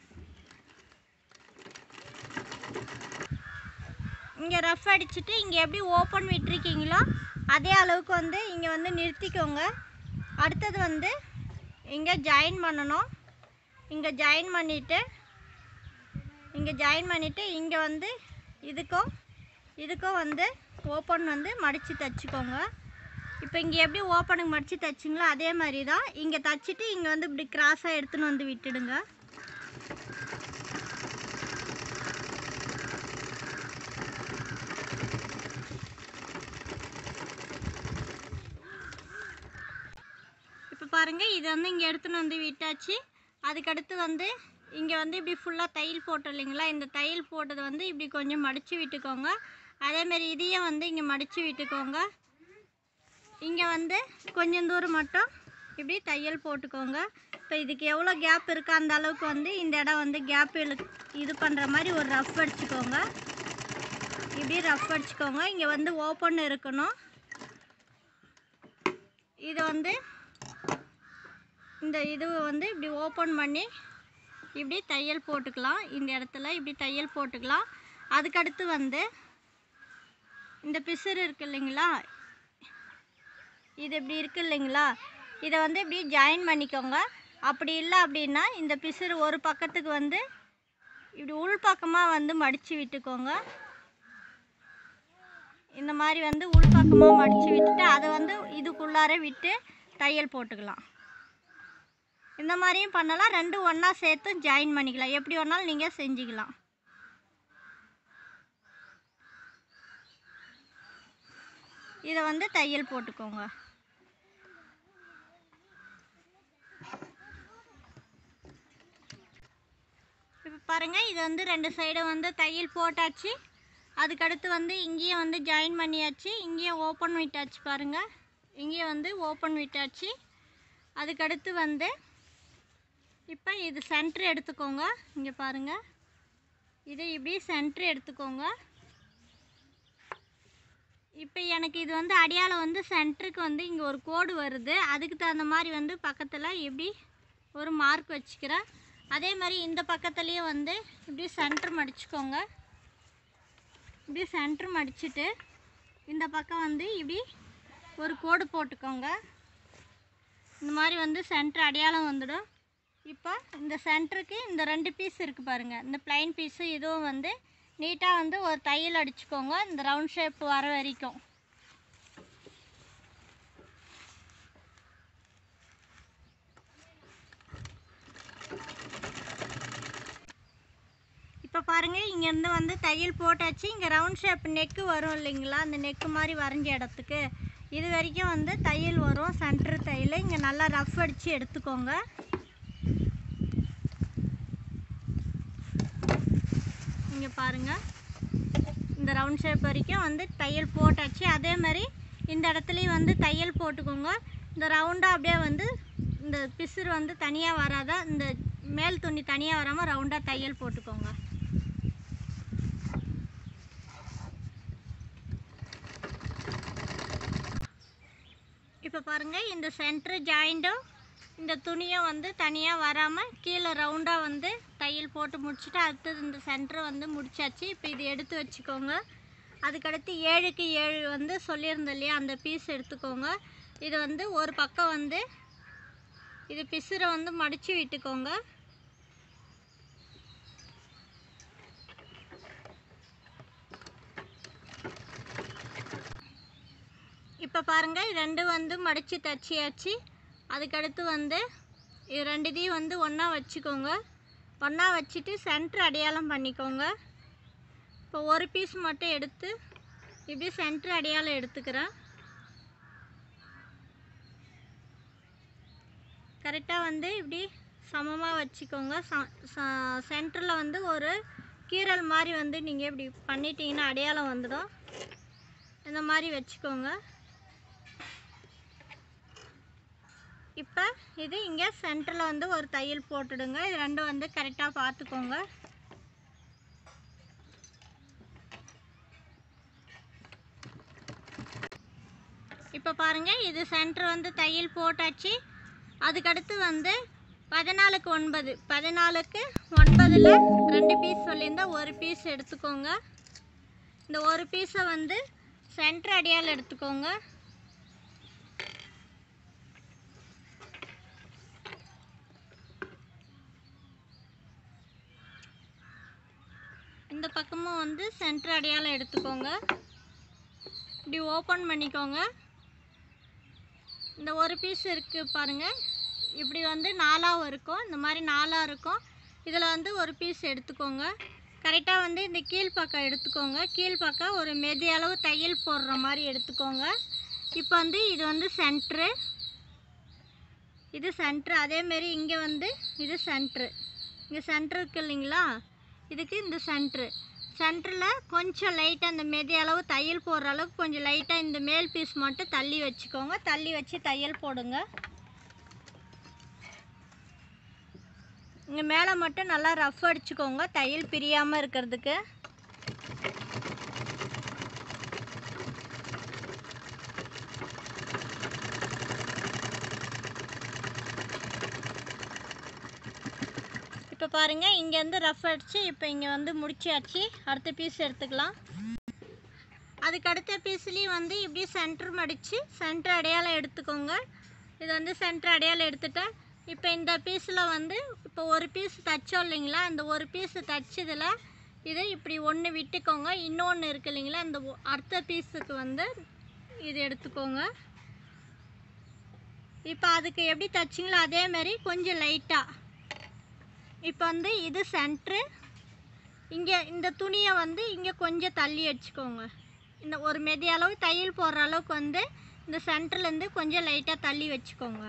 இங்கே ரஃப் அடிச்சுட்டு இங்கே எப்படி ஓப்பன் விட்டுருக்கீங்களோ அதே அளவுக்கு வந்து இங்கே வந்து நிறுத்திக்கோங்க. அடுத்தது வந்து இங்கே ஜாயின் பண்ணணும். இங்கே ஜாயின் பண்ணிவிட்டு இங்கே ஜாயின் பண்ணிவிட்டு இங்கே வந்து இதுக்கும் இதுக்கும் வந்து ஓப்பன் வந்து மடித்து தைச்சிக்கோங்க. இப்போ இங்கே எப்படி ஓப்பனுக்கு மடித்து தைச்சிங்களோ அதே மாதிரி தான் இங்கே தைச்சிட்டு இங்கே வந்து இப்படி கிராஸாக எடுத்துன்னு வந்து விட்டுடுங்க. பாருங்கள், இது வந்து இங்கே எடுத்துன்னு வந்து விட்டாச்சு. அதுக்கடுத்து வந்து இங்கே வந்து இப்படி ஃபுல்லாக தையல் போட்டோம் இல்லைங்களா, இந்த தையல் போட்டது வந்து இப்படி கொஞ்சம் மடித்து விட்டுக்கோங்க. அதேமாரி இதையும் வந்து இங்கே மடித்து விட்டுக்கோங்க. இங்கே வந்து கொஞ்சம் தூரம் மட்டும் இப்படி தையல் போட்டுக்கோங்க. இப்போ இதுக்கு எவ்வளோ கேப் இருக்கோ அந்த அளவுக்கு வந்து இந்த இடம் வந்து கேப் இழு இது பண்ணுற மாதிரி ஒரு ரஃப் அடிச்சுக்கோங்க. இப்படி ரஃப் அடிச்சுக்கோங்க. இங்கே வந்து ஓப்பன் இருக்கணும். இதை வந்து இந்த இது வந்து இப்படி ஓப்பன் பண்ணி இப்படி தையல் போட்டுக்கலாம். இந்த இடத்துல இப்படி தையல் போட்டுக்கலாம். அதுக்கடுத்து வந்து இந்த பிசுறு இருக்குது இல்லைங்களா, இது இப்படி இருக்குது இல்லைங்களா, இதை வந்து இப்படி ஜாயின் பண்ணிக்கோங்க. அப்படி இல்லை அப்படின்னா இந்த பிசுறு ஒரு பக்கத்துக்கு வந்து இப்படி உள் பக்கமாக வந்து மடித்து விட்டுக்கோங்க. இந்த மாதிரி வந்து உள் பக்கமாக மடித்து விட்டுட்டு அதை வந்து இதுக்குள்ளார விட்டு தையல் போட்டுக்கலாம். இந்த மாதிரியும் பண்ணலாம். ரெண்டும் ஒன்றா சேர்த்து ஜாயின் பண்ணிக்கலாம். எப்படி வேணாலும் நீங்கள் செஞ்சுக்கலாம். இதை வந்து தையல் போட்டுக்கோங்க. இப்போ பாருங்கள், இது வந்து ரெண்டு சைடும் வந்து தையல் போட்டாச்சு. அதுக்கடுத்து வந்து இங்கேயும் வந்து ஜாயின் பண்ணியாச்சு. இங்கேயும் ஓப்பன் விட்டாச்சு. பாருங்கள், இங்கேயும் வந்து ஓப்பன் விட்டாச்சு. அதுக்கடுத்து வந்து இப்போ இது சென்ட்ரு எடுத்துக்கோங்க. இங்கே பாருங்கள், இது இப்படி சென்ட்ரு எடுத்துக்கோங்க. இப்போ எனக்கு இது வந்து அடியால் வந்து சென்டருக்கு வந்து இங்கே ஒரு கோடு வருது. அதுக்கு தகுந்த மாதிரி வந்து பக்கத்தில் இப்படி ஒரு மார்க் வச்சுக்கிறேன். அதே மாதிரி இந்த பக்கத்துலேயும் வந்து இப்படி சென்ட்ரு மடிச்சுக்கோங்க. இப்படி சென்ட்ரு மடிச்சுட்டு இந்த பக்கம் வந்து இப்படி ஒரு கோடு போட்டுக்கோங்க. இந்த மாதிரி வந்து சென்ட்ரு அடையாளம் வந்துடும். இப்போ இந்த சென்டருக்கு இந்த ரெண்டு பீஸ் இருக்குது பாருங்கள், இந்த ப்ளைன் பீஸு இதுவும் வந்து நீட்டாக வந்து ஒரு தையல் அடிச்சுக்கோங்க. இந்த ரவுண்ட் ஷேப் வர வரைக்கும். இப்போ பாருங்கள், இங்கேருந்து வந்து தையல் போட்டாச்சு. இங்கே ரவுண்ட் ஷேப் நெக்கு வரும் இல்லைங்களா, அந்த நெக்கு மாதிரி வரைஞ்ச இடத்துக்கு இது வரைக்கும் வந்து தையல் வரும். சென்டர் தையல் இங்கே நல்லா ரஃப் அடித்து எடுத்துக்கோங்க. இங்கே பாருங்கள், இந்த ரவுண்ட் ஷேப் வரைக்கும் வந்து தையல் போட்டாச்சு. அதே மாதிரி இந்த இடத்துலையும் வந்து தையல் போட்டுக்கோங்க. இந்த ரவுண்டாக அப்படியே வந்து இந்த பிசுறு வந்து தனியாக வராத, இந்த மேல் துணி தனியாக வராமல் ரவுண்டாக தையல் போட்டுக்கோங்க. இப்போ பாருங்கள், இந்த சென்ட்ரு ஜாயிண்ட்டும் இந்த துணியும் வந்து தனியாக வராமல் கீழே ரவுண்டாக வந்து தையல் போட்டு முடிச்சுட்டு அடுத்தது இந்த சென்டரை வந்து முடிச்சாச்சு. இப்போ இது எடுத்து வச்சுக்கோங்க. அதுக்கடுத்து ஏழுக்கு ஏழு வந்து சொல்லியிருந்தோம் இல்லையா, அந்த பீஸ் எடுத்துக்கோங்க. இது வந்து ஒரு பக்கம் வந்து இது பிசுரை வந்து மடித்து விட்டுக்கோங்க. இப்போ பாருங்கள், ரெண்டு வந்து மடித்து தச்சியாச்சு. அதுக்கடுத்து வந்து இது ரெண்டுத்தையும் வந்து ஒன்றா வச்சுக்கோங்க. ஒன்றா வச்சுட்டு சென்ட்ரு அடையாளம் பண்ணிக்கோங்க. இப்போ ஒரு பீஸ் மட்டும் எடுத்து இப்படி சென்ட்ரு அடையாளம் எடுத்துக்கிறேன். கரெக்டாக வந்து இப்படி சமமாக வச்சுக்கோங்க. சென்டரில் வந்து ஒரு கீறல் மாதிரி வந்து நீங்கள் இப்படி பண்ணிட்டீங்கன்னா அடையாளம் வந்துடும். இந்த மாதிரி வச்சுக்கோங்க. இப்போ இது இங்கே சென்டரில் வந்து ஒரு தையல் போட்டுடுங்க. இது ரெண்டும் வந்து கரெக்டாக பார்த்துக்கோங்க. இப்போ பாருங்கள், இது சென்டர் வந்து தையல் போட்டாச்சு. அதுக்கடுத்து வந்து பதினாலுக்கு ஒன்பது பதினாலுக்கு ஒன்பதில் ரெண்டு பீஸ் சொல்லியிருந்தால் ஒரு பீஸ் எடுத்துக்கோங்க. இந்த ஒரு பீஸை வந்து சென்டர் அடியால் எடுத்துக்கோங்க. இந்த பக்கமும் வந்து சென்டர் அடையாளம் எடுத்துக்கோங்க. இப்படி ஓப்பன் பண்ணிக்கோங்க. இந்த ஒரு பீஸ் இருக்குது பாருங்கள், இப்படி வந்து நாலாக இருக்கும். இந்த மாதிரி நாலாக இருக்கும். இதில் வந்து ஒரு பீஸ் எடுத்துக்கோங்க. கரெக்டாக வந்து இந்த கீழ்ப்பக்கம் எடுத்துக்கோங்க. கீழ்ப்பக்கம் ஒரு மெதி அளவு தையல் போடுற மாதிரி எடுத்துக்கோங்க. இப்போ வந்து இது வந்து சென்ட்ரு. இது சென்ட்ரு. அதேமாரி இங்கே வந்து இது சென்ட்ரு. இங்கே சென்ட்ரு இருக்குது இல்லைங்களா, இதுக்கு இந்த சென்ட்ரு. சென்டரில் கொஞ்சம் லைட்டாக இந்த மெதி அளவு தையல் போடுற அளவுக்கு கொஞ்சம் லைட்டாக இந்த மேல் பீஸ் மட்டும் தள்ளி வச்சுக்கோங்க. தள்ளி வச்சு தையல் போடுங்க. இங்கே மேலே மட்டும் நல்லா ரஃப் அடிச்சுக்கோங்க தையல் பிரியாமல் இருக்கிறதுக்கு. இப்போ பாருங்கள், இங்கேருந்து ரஃப் அடித்து இப்போ இங்கே வந்து முடிச்சாச்சு. அடுத்த பீஸ் எடுத்துக்கலாம். அதுக்கு அடுத்த பீஸ்லேயும் வந்து இப்படி சென்டர் மடித்து சென்டர் அடையாளம் எடுத்துக்கோங்க. இது வந்து சென்டர் அடையாளம் எடுத்துட்டேன். இப்போ இந்த பீஸில் வந்து இப்போ ஒரு பீஸ் தைச்சோம் இல்லைங்களா, அந்த ஒரு பீஸு தைச்சதில் இதை இப்படி ஒன்று விட்டுக்கோங்க. இன்னொன்று இருக்குது இல்லைங்களா, இந்த அடுத்த பீஸுக்கு வந்து இது எடுத்துக்கோங்க. இப்போ அதுக்கு எப்படி தைச்சிங்களோ அதேமாரி கொஞ்சம் லைட்டாக இப்போ வந்து இது சென்ட்ரு. இங்கே இந்த துணியை வந்து இங்கே கொஞ்சம் தள்ளி வச்சுக்கோங்க. இந்த ஒரு மெதி அளவு தையல் போடுற அளவுக்கு வந்து இந்த சென்டர்லேருந்து கொஞ்சம் லைட்டாக தள்ளி வச்சுக்கோங்க.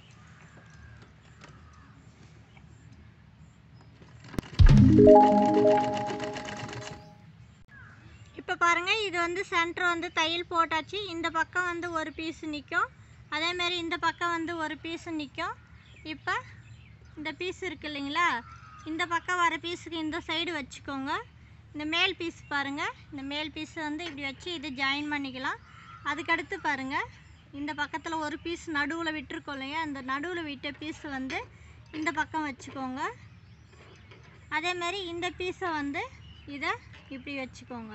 இப்போ பாருங்கள், இது வந்து சென்டர் வந்து தையல் போட்டாச்சு. இந்த பக்கம் வந்து ஒரு பீஸ் நிற்கும், அதேமாரி இந்த பக்கம் வந்து ஒரு பீஸ் நிற்கும். இப்போ இந்த பீஸ் இருக்குது இல்லைங்களா, இந்த பக்கம் வர பீஸுக்கு இந்த சைடு வச்சுக்கோங்க. இந்த மேல் பீஸ் பாருங்கள், இந்த மேல் பீஸ் வந்து இப்படி வச்சு இது ஜாயின் பண்ணிக்கலாம். அதுக்கடுத்து பாருங்கள், இந்த பக்கத்தில் ஒரு பீஸ் நடுவில் விட்டுருக்கோம் இல்லையா, அந்த நடுவில் விட்ட பீஸ் வந்து இந்த பக்கம் வச்சுக்கோங்க. அதேமாரி இந்த பீஸை வந்து இதை இப்படி வச்சுக்கோங்க.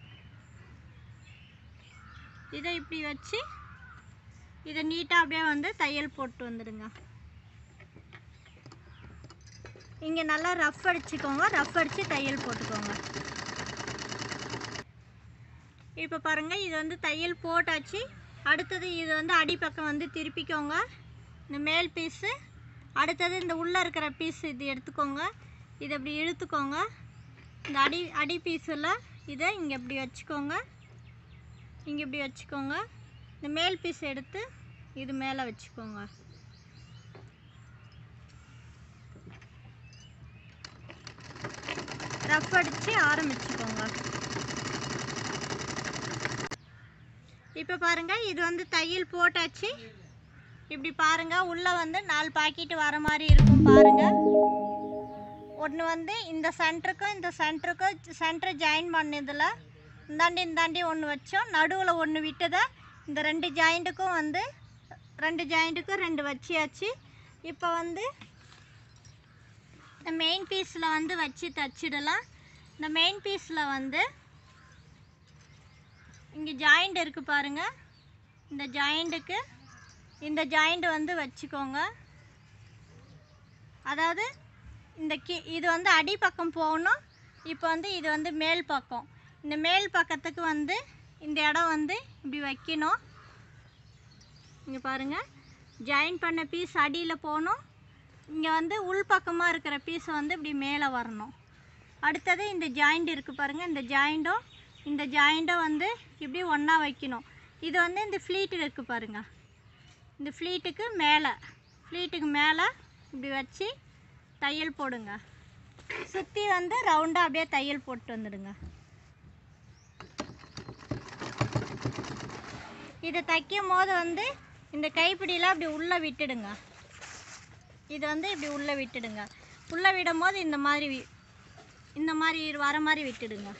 இதை இப்படி வச்சு இதை நீட்டாக அப்படியே வந்து தையல் போட்டு வந்துடுங்க. இங்கே நல்லா ரஃப் அடிச்சுக்கோங்க. ரஃப் அடித்து தையல் போட்டுக்கோங்க. இப்போ பாருங்கள், இது வந்து தையல் போட்டாச்சு. அடுத்தது இது வந்து அடிப்பக்கம் வந்து திருப்பிக்கோங்க. இந்த மேல் பீஸு, அடுத்தது இந்த உள்ளே இருக்கிற பீஸ் இது எடுத்துக்கோங்க. இதை இப்படி இழுத்துக்கோங்க. இந்த அடி அடி பீஸில் இதை இங்கே இப்படி வச்சுக்கோங்க. இங்கே இப்படி வச்சுக்கோங்க. இந்த மேல் பீஸ் எடுத்து இது மேலே வச்சுக்கோங்க. ரஃப் அடித்து ஆரம்பிச்சுக்கோங்க. இப்போ பாருங்கள், இது வந்து தையல் போட்டாச்சு. இப்படி பாருங்கள், உள்ளே வந்து நாலு பாக்கெட்டு வர மாதிரி இருக்கும் பாருங்கள். ஒன்று வந்து இந்த சென்டருக்கும் இந்த சென்டருக்கும் சென்டரை ஜாயின் பண்ணதில் இந்தாண்டி இந்தாண்டி ஒன்று வச்சோம். நடுவில் ஒன்று விட்டதை இந்த ரெண்டு ஜாயிண்ட்டுக்கும் வந்து ரெண்டு ஜாயிண்ட்டுக்கும் ரெண்டு வச்சியாச்சு. இப்போ வந்து இந்த மெயின் பீஸில் வந்து வச்சு தச்சிடலாம். இந்த மெயின் பீஸில் வந்து இங்கே ஜாயிண்ட் இருக்குது பாருங்கள், இந்த ஜாயிண்ட்டுக்கு இந்த ஜாயிண்ட் வந்து வச்சுக்கோங்க. அதாவது இந்த கீ இது வந்து அடிப்பக்கம் போகணும். இப்போ வந்து இது வந்து மேல் பக்கம். இந்த மேல் பக்கத்துக்கு வந்து இந்த இடம் வந்து இப்படி வைக்கணும். இங்கே பாருங்கள், ஜாயின் பண்ண பீஸ் அடியில் போகணும். இங்கே வந்து உள்பக்கமாக இருக்கிற பீஸை வந்து இப்படி மேலே வரணும். அடுத்தது இந்த ஜாயிண்ட் இருக்குது பாருங்கள், இந்த ஜாயிண்ட்டும் இந்த ஜாயிண்ட்டும் வந்து இப்படி ஒன்றா வைக்கணும். இது வந்து இந்த ஃப்ளீட்டு இருக்குது பாருங்கள், இந்த ஃப்ளீட்டுக்கு மேலே ஃப்ளீட்டுக்கு மேலே இப்படி வச்சு தையல் போடுங்க. சுற்றி வந்து ரவுண்டாக அப்படியே தையல் போட்டு வந்துடுங்க. இதை தைக்கும் போது வந்து இந்த கைப்பிடியெலாம் இப்படி உள்ளே விட்டுடுங்க. இது வந்து இப்படி உள்ளே விட்டுடுங்க. உள்ளே விடும் போது இந்த மாதிரி இந்த மாதிரி வர மாதிரி விட்டுடுங்க.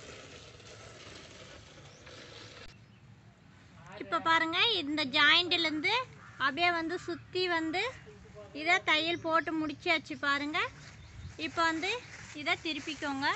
இப்போ பாருங்கள், இந்த ஜாயிண்ட்லேருந்து அப்படியே வந்து சுற்றி வந்து இதை தையல் போட்டு முடிச்சாச்சு பாருங்கள். இப்போ வந்து இதை திருப்பிக்கோங்க.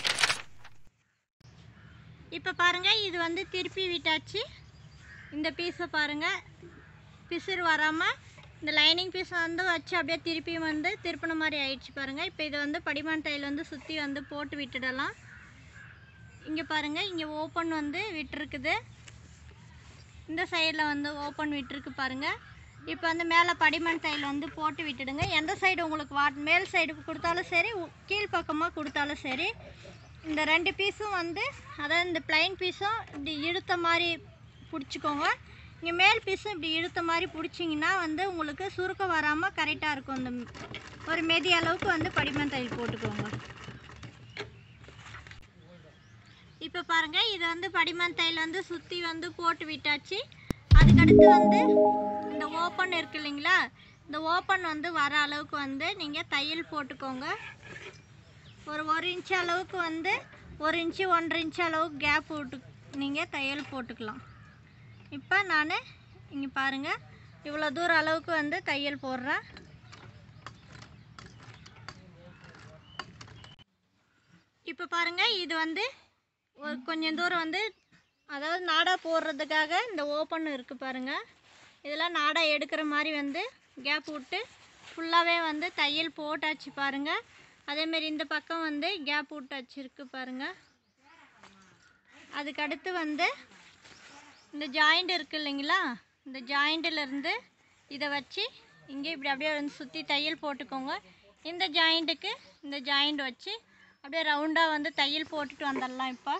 இப்போ பாருங்கள், இது வந்து திருப்பி விட்டாச்சு. இந்த பீஸை பாருங்கள், பிசுறு வராமல் இந்த லைனிங் பீஸை வந்து வச்சு அப்படியே திருப்பி வந்து திருப்பின மாதிரி ஆயிடுச்சு பாருங்கள். இப்போ இதை வந்து படிமான் தையல் வந்து சுற்றி வந்து போட்டு விட்டுடலாம். இங்கே பாருங்கள், இங்கே ஓப்பன் வந்து விட்டுருக்குது, இந்த சைடில் வந்து ஓப்பன் விட்டுருக்கு பாருங்கள். இப்போ வந்து மேலே படிமான் தையல் வந்து போட்டு விட்டுடுங்க. எந்த சைடு உங்களுக்கு வாட் மேல் சைடு கொடுத்தாலும் சரி, கீழ்ப்பக்கமாக கொடுத்தாலும் சரி. இந்த ரெண்டு பீஸும் வந்து அதாவது இந்த பிளைன் பீஸும் இப்படி இழுத்த மாதிரி பிடிச்சிக்கோங்க. இங்கே மேல் பீஸும் இப்படி இழுத்த மாதிரி பிடிச்சிங்கன்னா வந்து உங்களுக்கு சுருக்கம் வராமல் கரெக்டாக இருக்கும். இந்த ஒரு மெதி அளவுக்கு வந்து படிமன் தையல் போட்டுக்கோங்க. இப்போ பாருங்கள், இது வந்து படிமன் தையல் வந்து சுற்றி வந்து போட்டு விட்டாச்சு. அதுக்கடுத்து வந்து இந்த ஓப்பன் இருக்கு இல்லைங்களா, இந்த ஓப்பன் வந்து வர அளவுக்கு வந்து நீங்கள் தையல் போட்டுக்கோங்க. ஒரு ஒரு இன்ச்சு அளவுக்கு வந்து ஒரு இன்ச்சு ஒன்றரை இன்ச்சு அளவுக்கு கேப் விட்டு நீங்கள் தையல் போட்டுக்கலாம். இப்போ நான் இங்கே பாருங்கள், இவ்வளோ தூரம் அளவுக்கு வந்து தையல் போடுறேன். இப்போ பாருங்கள், இது வந்து ஒரு கொஞ்சம் தூரம் வந்து அதாவது நாடா போடுறதுக்காக இந்த ஓப்பன் இருக்குது பாருங்கள். இதெல்லாம் நாடா எடுக்கிற மாதிரி வந்து கேப் விட்டு ஃபுல்லாகவே வந்து தையல் போட்டாச்சு பாருங்கள். அதேமாரி இந்த பக்கம் வந்து கேப் விட்டாச்சு இருக்குது பாருங்கள். அதுக்கடுத்து வந்து இந்த ஜாயிண்ட் இருக்குது இல்லைங்களா, இந்த ஜாயிண்ட்டிலேருந்து இதை வச்சு இங்கே இப்படி அப்படியே வந்து சுற்றி தையல் போட்டுக்கோங்க. இந்த ஜாயிண்ட்டுக்கு இந்த ஜாயிண்ட் வச்சு அப்படியே ரவுண்டாக வந்து தையல் போட்டுட்டு வந்துடலாம். இப்போ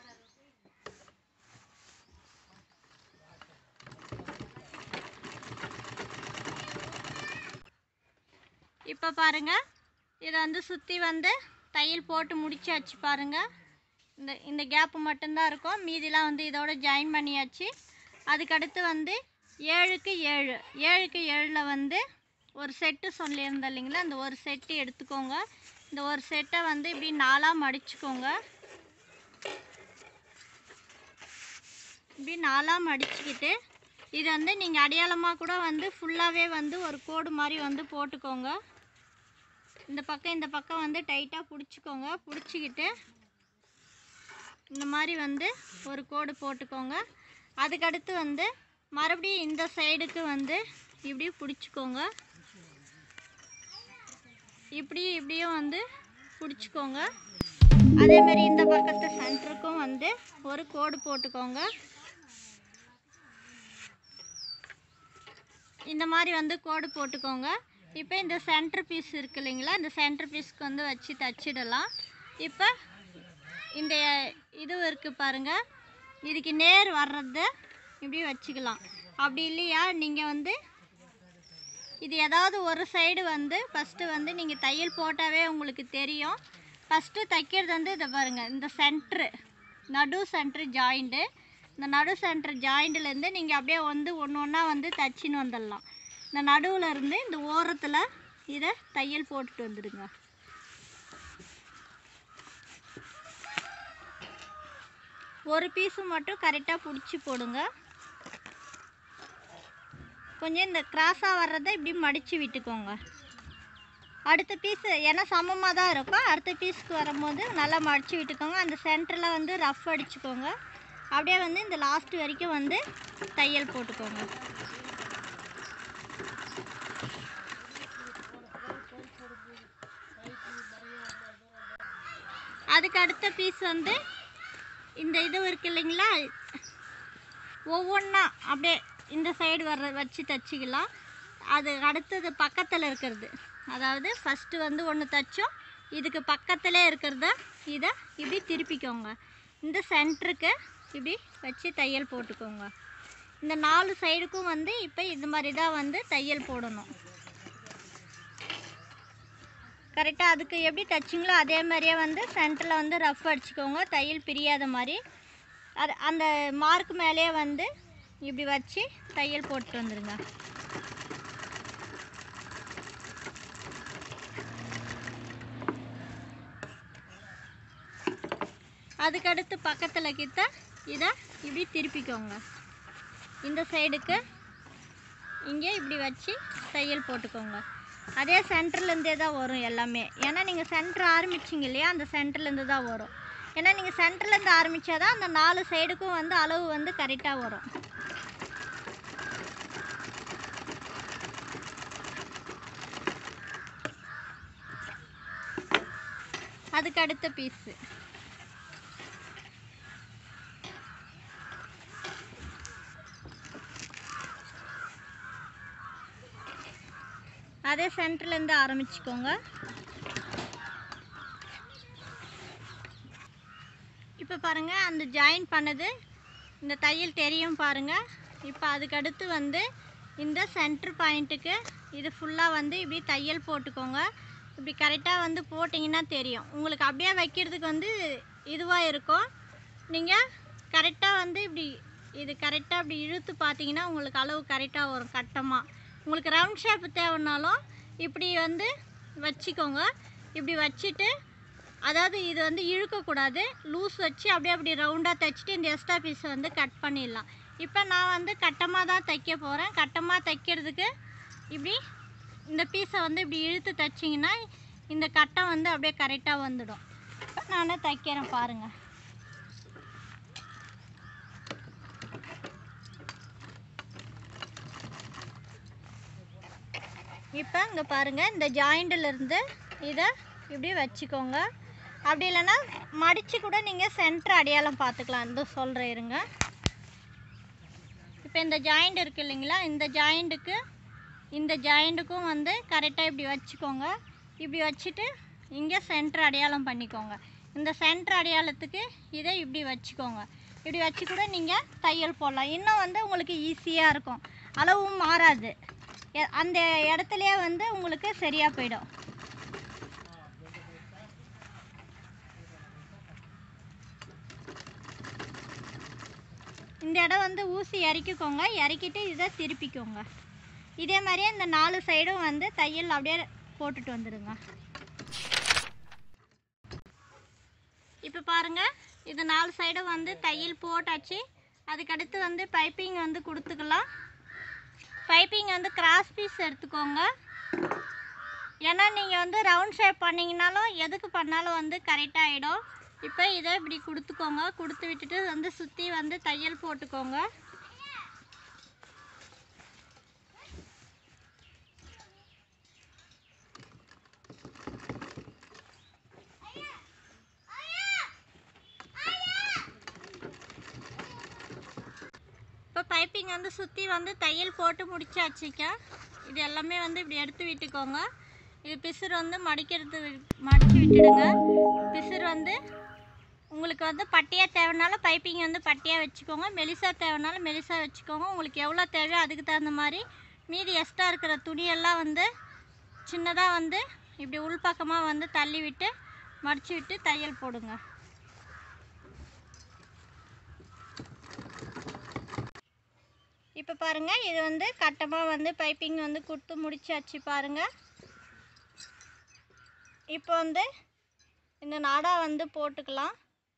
இப்போ பாருங்கள், இதை வந்து சுற்றி வந்து தையல் போட்டு முடிச்சாச்சு பாருங்கள். இந்த இந்த கேப்பு மட்டும்தான் இருக்கும், மீதிலாம் வந்து இதோட ஜாயின் பண்ணியாச்சு. அதுக்கடுத்து வந்து ஏழுக்கு ஏழு ஏழுக்கு ஏழில் வந்து ஒரு செட்டு சொல்லியிருந்தேன் இல்லைங்களா, அந்த ஒரு செட்டு எடுத்துக்கோங்க. இந்த ஒரு செட்டை வந்து இப்படி நாலாக மடிச்சுக்கோங்க. இப்படி நாலாக மடிச்சுக்கிட்டு இது வந்து நீங்கள் அடையாளமாக கூட வந்து ஃபுல்லாகவே வந்து ஒரு கோடு மாதிரி வந்து போட்டுக்கோங்க. இந்த பக்கம் இந்த பக்கம் வந்து டைட்டாக பிடிச்சிக்கோங்க. பிடிச்சிக்கிட்டு இந்த மாதிரி வந்து ஒரு கோடு போட்டுக்கோங்க. அதுக்கடுத்து வந்து மறுபடியும் இந்த சைடுக்கு வந்து இப்படி பிடிச்சிக்கோங்க. இப்படி இப்படியும் வந்து பிடிச்சிக்கோங்க. அதேமாரி இந்த பக்கத்து சென்டருக்கும் வந்து ஒரு கோடு போட்டுக்கோங்க. இந்த மாதிரி வந்து கோடு போட்டுக்கோங்க. இப்போ இந்த சென்டர் பீஸ் இருக்கு இல்லைங்களா, இந்த சென்டர் பீஸ்க்கு வந்து வச்சு தச்சிடலாம். இப்போ இந்த இது இருக்குது பாருங்கள், இதுக்கு நேர் வர்றது இப்படி வச்சுக்கலாம். அப்படி இல்லையா நீங்கள் வந்து இது ஏதாவது ஒரு சைடு வந்து ஃபஸ்ட்டு வந்து நீங்கள் தையல் போட்டாவே உங்களுக்கு தெரியும். ஃபஸ்ட்டு தைக்கிறது வந்து இதை பாருங்கள், இந்த சென்ட்ரு நடு சென்ட்ரு ஜாயிண்ட்டு, இந்த நடு சென்ட்ரு ஜாயிண்ட்லேருந்து நீங்கள் அப்படியே வந்து ஒன்று ஒன்றா வந்து தச்சின்னு வந்துடலாம். இந்த நடுவில் இருந்து இந்த ஓரத்தில் இதை தையல் போட்டுட்டு வந்துடுங்க. ஒரு பீஸு மட்டும் கரெக்டாக பிடிச்சி போடுங்க. கொஞ்சம் இந்த கிராஸாக வர்றதை இப்படி மடித்து விட்டுக்கோங்க. அடுத்த பீஸு ஏன்னா சமமாக தான் இருக்கும், அடுத்த பீஸுக்கு வரும்போது நல்லா மடித்து விட்டுக்கோங்க. அந்த சென்டரில் வந்து ரஃப் அடிச்சுக்கோங்க. அப்படியே வந்து இந்த லாஸ்ட் வரைக்கும் வந்து தையல் போட்டுக்கோங்க. அதுக்கு அடுத்த பீஸ் வந்து இந்த இது இருக்குது இல்லைங்களா, ஒவ்வொன்றா அப்படியே இந்த சைடு வர்ற வச்சு தைச்சிக்கலாம். அது அடுத்தது பக்கத்தில் இருக்கிறது, அதாவது ஃபஸ்ட்டு வந்து ஒன்று தைச்சோம், இதுக்கு பக்கத்திலே இருக்கிறத இதை இப்படி திருப்பிக்கோங்க. இந்த சென்டருக்கு இப்படி வச்சு தையல் போட்டுக்கோங்க. இந்த நாலு சைடுக்கும் வந்து இப்போ இது மாதிரி தான் வந்து தையல் போடணும். கரெக்டாக அதுக்கு எப்படி தைச்சிங்களோ அதே மாதிரியே வந்து சென்டரில் வந்து ரஃப் அடிச்சுக்கோங்க, தையல் பிரியாத மாதிரி. அது அந்த மார்க் மேலேயே வந்து இப்படி வச்சு தையல் போட்டு வந்துடுங்க. அதுக்கடுத்து பக்கத்தில் கிட்ட இதை இப்படி திருப்பிக்கோங்க. இந்த சைடுக்கு இங்கே இப்படி வச்சு தையல் போட்டுக்கோங்க. அதே சென்டர்லேருந்தே தான் வரும் எல்லாமே, ஏன்னா நீங்கள் சென்டர் ஆரம்பிச்சிங்க இல்லையா, அந்த சென்டர்லேருந்து தான் வரும். ஏன்னா நீங்கள் சென்டர்லேருந்து ஆரம்பித்தா தான் அந்த நாலு சைடுக்கும் வந்து அளவு வந்து கரெக்டாக வரும். அதுக்கு அடுத்த பீஸு அதே சென்டர்லேருந்து ஆரம்பிச்சுக்கோங்க. இப்போ பாருங்கள், அந்த ஜாயின் பண்ணது இந்த தையல் தெரியும் பாருங்கள். இப்போ அதுக்கடுத்து வந்து இந்த சென்டர் பாயிண்ட்டுக்கு இது ஃபுல்லாக வந்து இப்படி தையல் போட்டுக்கோங்க. இப்படி கரெக்டாக வந்து போட்டிங்கன்னா தெரியும் உங்களுக்கு. அப்படியே வைக்கிறதுக்கு வந்து இதுவாக இருக்கும். நீங்கள் கரெக்டாக வந்து இப்படி இது கரெக்டாக இப்படி இழுத்து பார்த்தீங்கன்னா உங்களுக்கு அளவு கரெக்டாக வரும். கட்டமாக உங்களுக்கு ரவுண்ட் ஷேப் தேவைன்னாலும் இப்படி வந்து வச்சுக்கோங்க. இப்படி வச்சுட்டு அதாவது இது வந்து இழுக்கக்கூடாது, லூஸ் வச்சு அப்படியே அப்படி ரவுண்டாக தைச்சிட்டு இந்த எக்ஸ்ட்ரா பீஸை வந்து கட் பண்ணிடலாம். இப்போ நான் வந்து கட்டமாக தான் தைக்க போகிறேன். கட்டமாக தைக்கிறதுக்கு இப்படி இந்த பீஸை வந்து இப்படி இழுத்து தைச்சிங்கன்னா இந்த கட்டம் வந்து அப்படியே கரெக்டாக வந்துடும். இப்போ நான் தைக்கிறேன் பாருங்கள். இப்போ இங்கே பாருங்கள், இந்த ஜாயிண்டிலிருந்து இதை இப்படி வச்சுக்கோங்க. அப்படி இல்லைன்னா மடித்து கூட நீங்கள் சென்டர் அடையாளம் பார்த்துக்கலாம். இந்த சொல்கிறேன் இருங்க. இப்போ இந்த ஜாயிண்ட் இருக்குது இல்லைங்களா, இந்த ஜாயிண்ட்டுக்கு இந்த ஜாயிண்ட்டுக்கும் வந்து கரெக்டாக இப்படி வச்சுக்கோங்க. இப்படி வச்சுட்டு இங்கே சென்டர் அடையாளம் பண்ணிக்கோங்க. இந்த சென்டர் அடையாளத்துக்கு இதை இப்படி வச்சுக்கோங்க. இப்படி வச்சு கூட நீங்கள் தையல் போடலாம். இன்னும் வந்து உங்களுக்கு ஈஸியாக இருக்கும், அளவும் மாறாது. அந்த இடத்துலையே வந்து உங்களுக்கு சரியாக போயிடும். இந்த இடம் வந்து ஊசி இறக்கிக்கோங்க. இறக்கிட்டு இதை திருப்பிக்கோங்க. இதே மாதிரியே இந்த நாலு சைடும் வந்து தையல் அப்படியே போட்டுட்டு வந்துடுங்க. இப்போ பாருங்கள், இது நாலு சைடும் வந்து தையல் போட்டாச்சு. அதுக்கடுத்து வந்து பைப்பிங் வந்து கொடுத்துக்கலாம். பைப்பிங் வந்து கிராஸ் பீஸ் எடுத்துக்கோங்க. ஏன்னா நீங்கள் வந்து ரவுண்ட் ஷேப் பண்ணிங்கனாலும் எதுக்கு பண்ணாலும் வந்து கரெக்டாக ஆகிடும். இப்போ இதை இப்படி கொடுத்துக்கோங்க. கொடுத்து விட்டுட்டு வந்து சுற்றி வந்து தையல் போட்டுக்கோங்க. இப்போ பைப்பிங் வந்து சுற்றி வந்து தையல் போட்டு முடிச்சாச்சுக்கா. இது எல்லாமே வந்து இப்படி எடுத்து விட்டுக்கோங்க. இது பிசுறு வந்து மடிக்கிறது மடித்து விட்டுடுங்க. பிசுறு வந்து உங்களுக்கு வந்து பட்டியாக தேவைனாலும் பைப்பிங் வந்து பட்டியாக வச்சுக்கோங்க. மெலிசா தேவைனாலும் மெலிசா வச்சுக்கோங்க. உங்களுக்கு எவ்வளோ தேவையோ அதுக்கு தகுந்த மாதிரி. மீதி எக்ஸ்ட்ரா இருக்கிற துணியெல்லாம் வந்து சின்னதாக வந்து இப்படி உள்பக்கமாக வந்து தள்ளி விட்டு மடித்து விட்டு தையல் போடுங்க. இப்போ பாருங்கள், இது வந்து கட்டமாக வந்து பைப்பிங் வந்து கொடுத்து முடிச்சாச்சு பாருங்கள். இப்போ வந்து இந்த நாடா வந்து போட்டுக்கலாம்.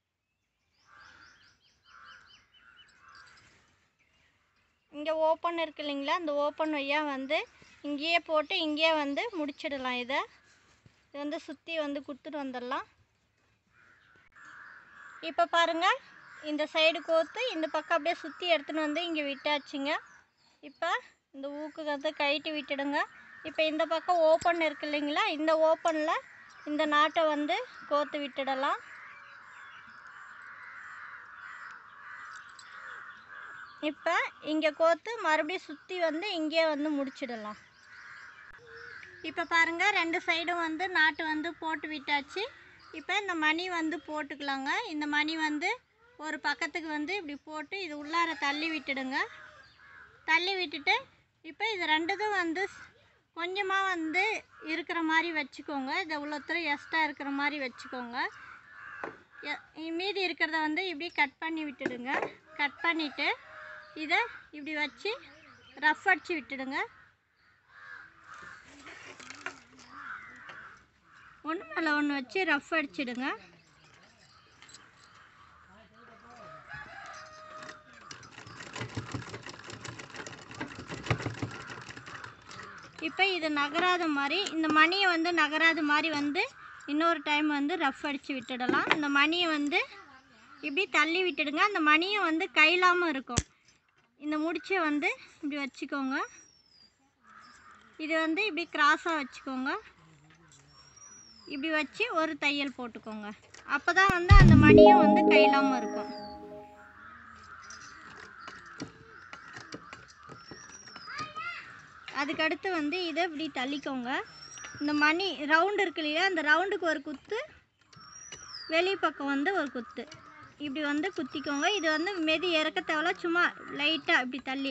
இங்கே ஓப்பன் இருக்கு இல்லைங்களா, இந்த ஓப்பன் வழியாக வந்து இங்கேயே போட்டு இங்கேயே வந்து முடிச்சிடலாம். இதை இது வந்து சுற்றி வந்து கொடுத்துட்டு வந்துடலாம். இப்போ பாருங்கள், இந்த சைடு கோர்த்து இந்த பக்கம் அப்படியே சுற்றி எடுத்துன்னு வந்து இங்கே விட்டாச்சுங்க. இப்போ இந்த ஊக்கு வந்து கழட்டி விட்டுடுங்க. இப்போ இந்த பக்கம் ஓப்பன் இருக்கு இல்லைங்களா, இந்த ஓப்பனில் இந்த நாட்டை வந்து கோர்த்து விட்டுடலாம். இப்போ இங்கே கோர்த்து மறுபடியும் சுற்றி வந்து இங்கே வந்து முடிச்சிடலாம். இப்போ பாருங்கள், ரெண்டு சைடும் வந்து நாட்டு வந்து போட்டு விட்டாச்சு. இப்போ இந்த மணி வந்து போட்டுக்கலாங்க. இந்த மணி வந்து ஒரு பக்கத்துக்கு வந்து இப்படி போட்டு இது உள்ளார தள்ளி விட்டுடுங்க. தள்ளி விட்டுட்டு இப்போ இது ரெண்டுதும் வந்து கொஞ்சமாக வந்து இருக்கிற மாதிரி வச்சுக்கோங்க. இது இவ்வளோத்தூரம் எக்ஸ்ட்ரா இருக்கிற மாதிரி வச்சுக்கோங்க. மீதி இருக்கிறத வந்து இப்படி கட் பண்ணி விட்டுடுங்க. கட் பண்ணிவிட்டு இதை இப்படி வச்சு ரஃப் அடித்து விட்டுடுங்க. ஒன்று மேலே ஒன்று வச்சு ரஃப் அடிச்சிடுங்க. இப்போ இது நகராத மாதிரி, இந்த மணியை வந்து நகராத மாதிரி வந்து இன்னொரு டைம் வந்து ரஃப் அடித்து விட்டுடலாம். இந்த மணியை வந்து இப்படி தள்ளி விட்டுடுங்க. அந்த மணியை வந்து கையிலாமல் இருக்கும். இந்த முடிச்சை வந்து இப்படி வச்சுக்கோங்க. இது வந்து இப்படி கிராஸாக வச்சுக்கோங்க. இப்படி வச்சு ஒரு தையல் போட்டுக்கோங்க. அப்போ தான் வந்து அந்த மணியும் வந்து கையிலாமல் இருக்கும். அதுக்கடுத்து வந்து இதை இப்படி தள்ளிக்கோங்க. இந்த மணி ரவுண்டு இருக்கு இல்லையா, அந்த ரவுண்டுக்கு ஒரு குத்து, வெளி பக்கம் வந்து ஒரு குத்து. இப்படி வந்து குத்திக்கோங்க. இது வந்து மெதி இறக்க தேவையில்ல, சும்மா லைட்டாக இப்படி தள்ளி.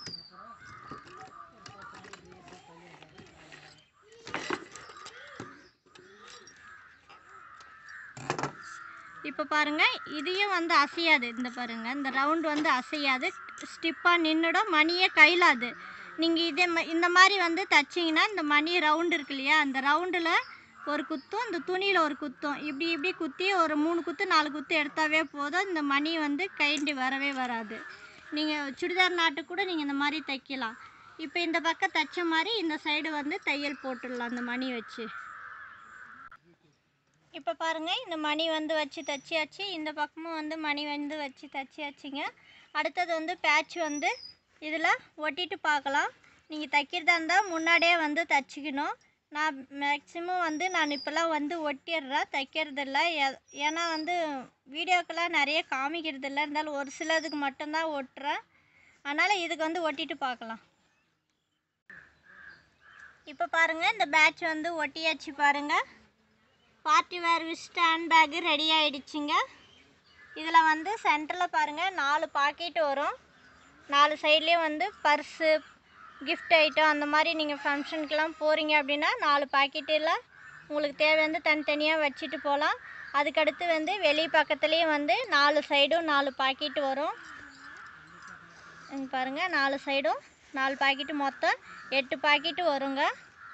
இப்போ பாருங்கள், இதையும் வந்து அசையாது. இந்த பாருங்கள், இந்த ரவுண்டு வந்து அசையாது, ஸ்டிப்பாக நின்றுடும். மணியே கையிலாது. நீங்கள் இதே இந்த மாதிரி வந்து தைச்சிங்கன்னா இந்த மணி ரவுண்டு இருக்கு இல்லையா, அந்த ரவுண்டில் ஒரு குத்தும், இந்த துணியில் ஒரு குத்தும், இப்படி இப்படி குத்தி ஒரு மூணு குத்து நாலு குத்து எடுத்தாவே போதும். இந்த மணி வந்து கைண்டி வரவே வராது. நீங்கள் சுடிதார் நாட்டு கூட நீங்கள் இந்த மாதிரி தைக்கலாம். இப்போ இந்த பக்கம் தைச்ச மாதிரி இந்த சைடு வந்து தையல் போட்டுடலாம் அந்த மணி வச்சு. இப்போ பாருங்கள், இந்த மணி வந்து வச்சு தைச்சியாச்சு. இந்த பக்கமும் வந்து மணி வந்து வச்சு தைச்சியாச்சுங்க. அடுத்தது வந்து பேட்ச் வந்து இதில் ஒட்டிட்டு பார்க்கலாம். நீங்கள் தைக்கிறதா இருந்தால் முன்னாடியே வந்து தைச்சிக்கணும். நான் மேக்ஸிமம் வந்து நான் இப்போல்லாம் வந்து ஒட்டிடுறேன், தைக்கிறதில்ல. ஏன்னா வந்து வீடியோக்கெல்லாம் நிறைய காமிக்கிறது இல்லை, இருந்தாலும் ஒரு சிலதுக்கு மட்டும்தான் ஒட்டுறேன். அதனால் இதுக்கு வந்து ஒட்டிட்டு பார்க்கலாம். இப்போ பாருங்கள், இந்த பேட்ச் வந்து ஒட்டியாச்சு பாருங்கள். Party wear wrist hand bag ready ஆகிடுச்சிங்க. இதில் வந்து சென்டரில் பாருங்கள் நாலு பாக்கெட் வரும். நாலு சைட்லேயும் வந்து பர்ஸு, கிஃப்ட் ஐட்டம் அந்த மாதிரி நீங்கள் ஃபங்க்ஷனுக்கெலாம் போகிறீங்க அப்படின்னா நாலு பாக்கெட்டில் உங்களுக்கு தேவையானது தனித்தனியாக வச்சுட்டு போகலாம். அதுக்கடுத்து வந்து வெளி பக்கத்துலேயும் வந்து நாலு சைடும் நாலு பாக்கெட் வரும். இங்கே பாருங்கள், நாலு சைடும் நாலு பாக்கெட்டு, மொத்தம் எட்டு பாக்கெட்டு வருங்க.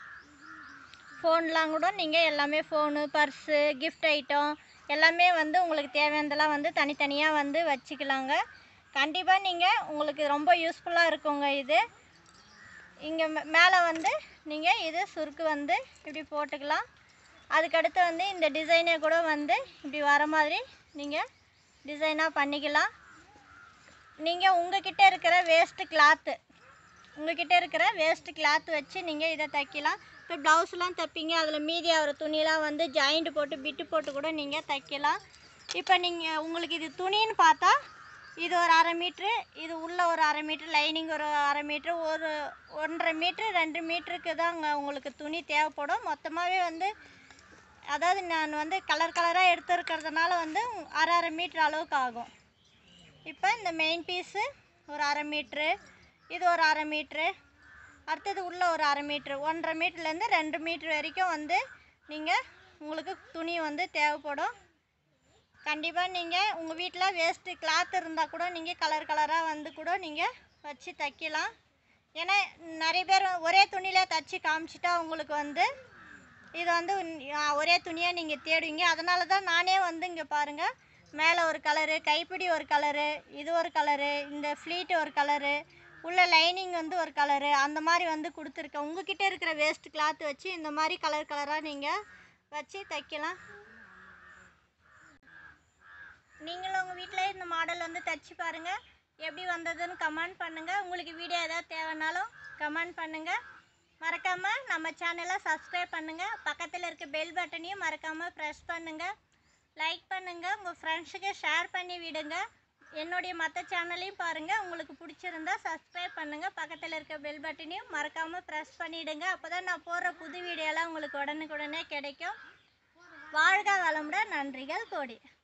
ஃபோன்லாம் கூட நீங்கள் எல்லாமே ஃபோனு, பர்ஸு, கிஃப்ட் ஐட்டம் எல்லாமே வந்து உங்களுக்கு தேவையானதெல்லாம் வந்து தனித்தனியாக வந்து வச்சுக்கலாங்க. கண்டிப்பாக நீங்கள் உங்களுக்கு ரொம்ப யூஸ்ஃபுல்லாக இருக்குங்க இது. இங்கே மேலே வந்து நீங்கள் இது சுருக்கு வந்து இப்படி போட்டுக்கலாம். அதுக்கடுத்து வந்து இந்த டிசைனை கூட வந்து இப்படி வர மாதிரி நீங்கள் டிசைனாக பண்ணிக்கலாம். நீங்கள் உங்கள்கிட்ட இருக்கிற வேஸ்ட்டு கிளாத்து உங்கள்கிட்ட இருக்கிற வேஸ்ட்டு கிளாத் வச்சு நீங்கள் இதை தைக்கலாம். இப்போ ப்ளவுஸ்லாம் தைப்பீங்க, அதில் மீதி ஆகிற துணியெலாம் வந்து ஜாயிண்ட் போட்டு பிட்டு போட்டு கூட நீங்கள் தைக்கலாம். இப்போ நீங்கள் உங்களுக்கு இது துணின்னு பார்த்தா இது ஒரு அரை மீட்ரு, இது உள்ள ஒரு அரை மீட்ரு, லைனிங் ஒரு அரை மீட்ரு, ஒரு ஒன்றரை மீட்ரு ரெண்டு மீட்டருக்கு தாங்க உங்களுக்கு துணி தேவைப்படும். மொத்தமாகவே வந்து அதாவது நான் வந்து கலர் கலராக எடுத்துருக்கிறதுனால வந்து அரை அரை மீட்ரு அளவுக்கு ஆகும். இப்போ இந்த மெயின் பீஸு ஒரு அரை மீட்ரு, இது ஒரு அரை மீட்ரு, அடுத்தது உள்ளே ஒரு அரை மீட்ரு, ஒன்றரை மீட்டர்லேருந்து ரெண்டு மீட்ரு வரைக்கும் வந்து நீங்கள் உங்களுக்கு துணி வந்து தேவைப்படும். கண்டிப்பாக நீங்கள் உங்கள் வீட்டில் வேஸ்ட்டு கிளாத் இருந்தால் கூட நீங்கள் கலர் கலராக வந்து கூட நீங்கள் வச்சு தைக்கலாம். ஏன்னா நிறைய பேர் ஒரே துணியில் தைச்சி காமிச்சிட்டா உங்களுக்கு வந்து இது வந்து ஒரே துணியாக நீங்கள் தேடுவீங்க. அதனால தான் நானே வந்து இங்கே பாருங்கள், மேலே ஒரு கலரு, கைப்பிடி ஒரு கலரு, இது ஒரு கலரு, இந்த ஃப்ளீட்டு ஒரு கலரு, உள்ள லைனிங் வந்து ஒரு கலரு, அந்த மாதிரி வந்து கொடுத்துருக்கேன். உங்கள்கிட்ட இருக்கிற வேஸ்ட் கிளாத் வச்சு இந்த மாதிரி கலர் கலராக நீங்கள் வச்சு தைக்கலாம். நீங்களும் உங்கள் வீட்டில் இந்த மாடல் வந்து தைச்சி பாருங்கள், எப்படி வந்ததுன்னு கமெண்ட் பண்ணுங்கள். உங்களுக்கு வீடியோ ஏதாவது தேவைன்னாலும் கமெண்ட் பண்ணுங்கள். மறக்காமல் நம்ம சேனலை சப்ஸ்கிரைப் பண்ணுங்கள். பக்கத்தில் இருக்க பெல் பட்டனையும் மறக்காமல் ப்ரெஸ் பண்ணுங்கள். லைக் பண்ணுங்கள், உங்கள் ஃப்ரெண்ட்ஸுக்கு ஷேர் பண்ணி விடுங்க. என்னுடைய மற்ற சேனலையும் பாருங்கள், உங்களுக்கு பிடிச்சிருந்தா சப்ஸ்கிரைப் பண்ணுங்கள். பக்கத்தில் இருக்க பெல் பட்டனையும் மறக்காமல் ப்ரெஸ் பண்ணிவிடுங்க. அப்போ தான் நான் போடுற புது வீடியோலாம் உங்களுக்கு உடனுக்குடனே கிடைக்கும். வாழ்க வளமுடன். நன்றிகள் கோடி.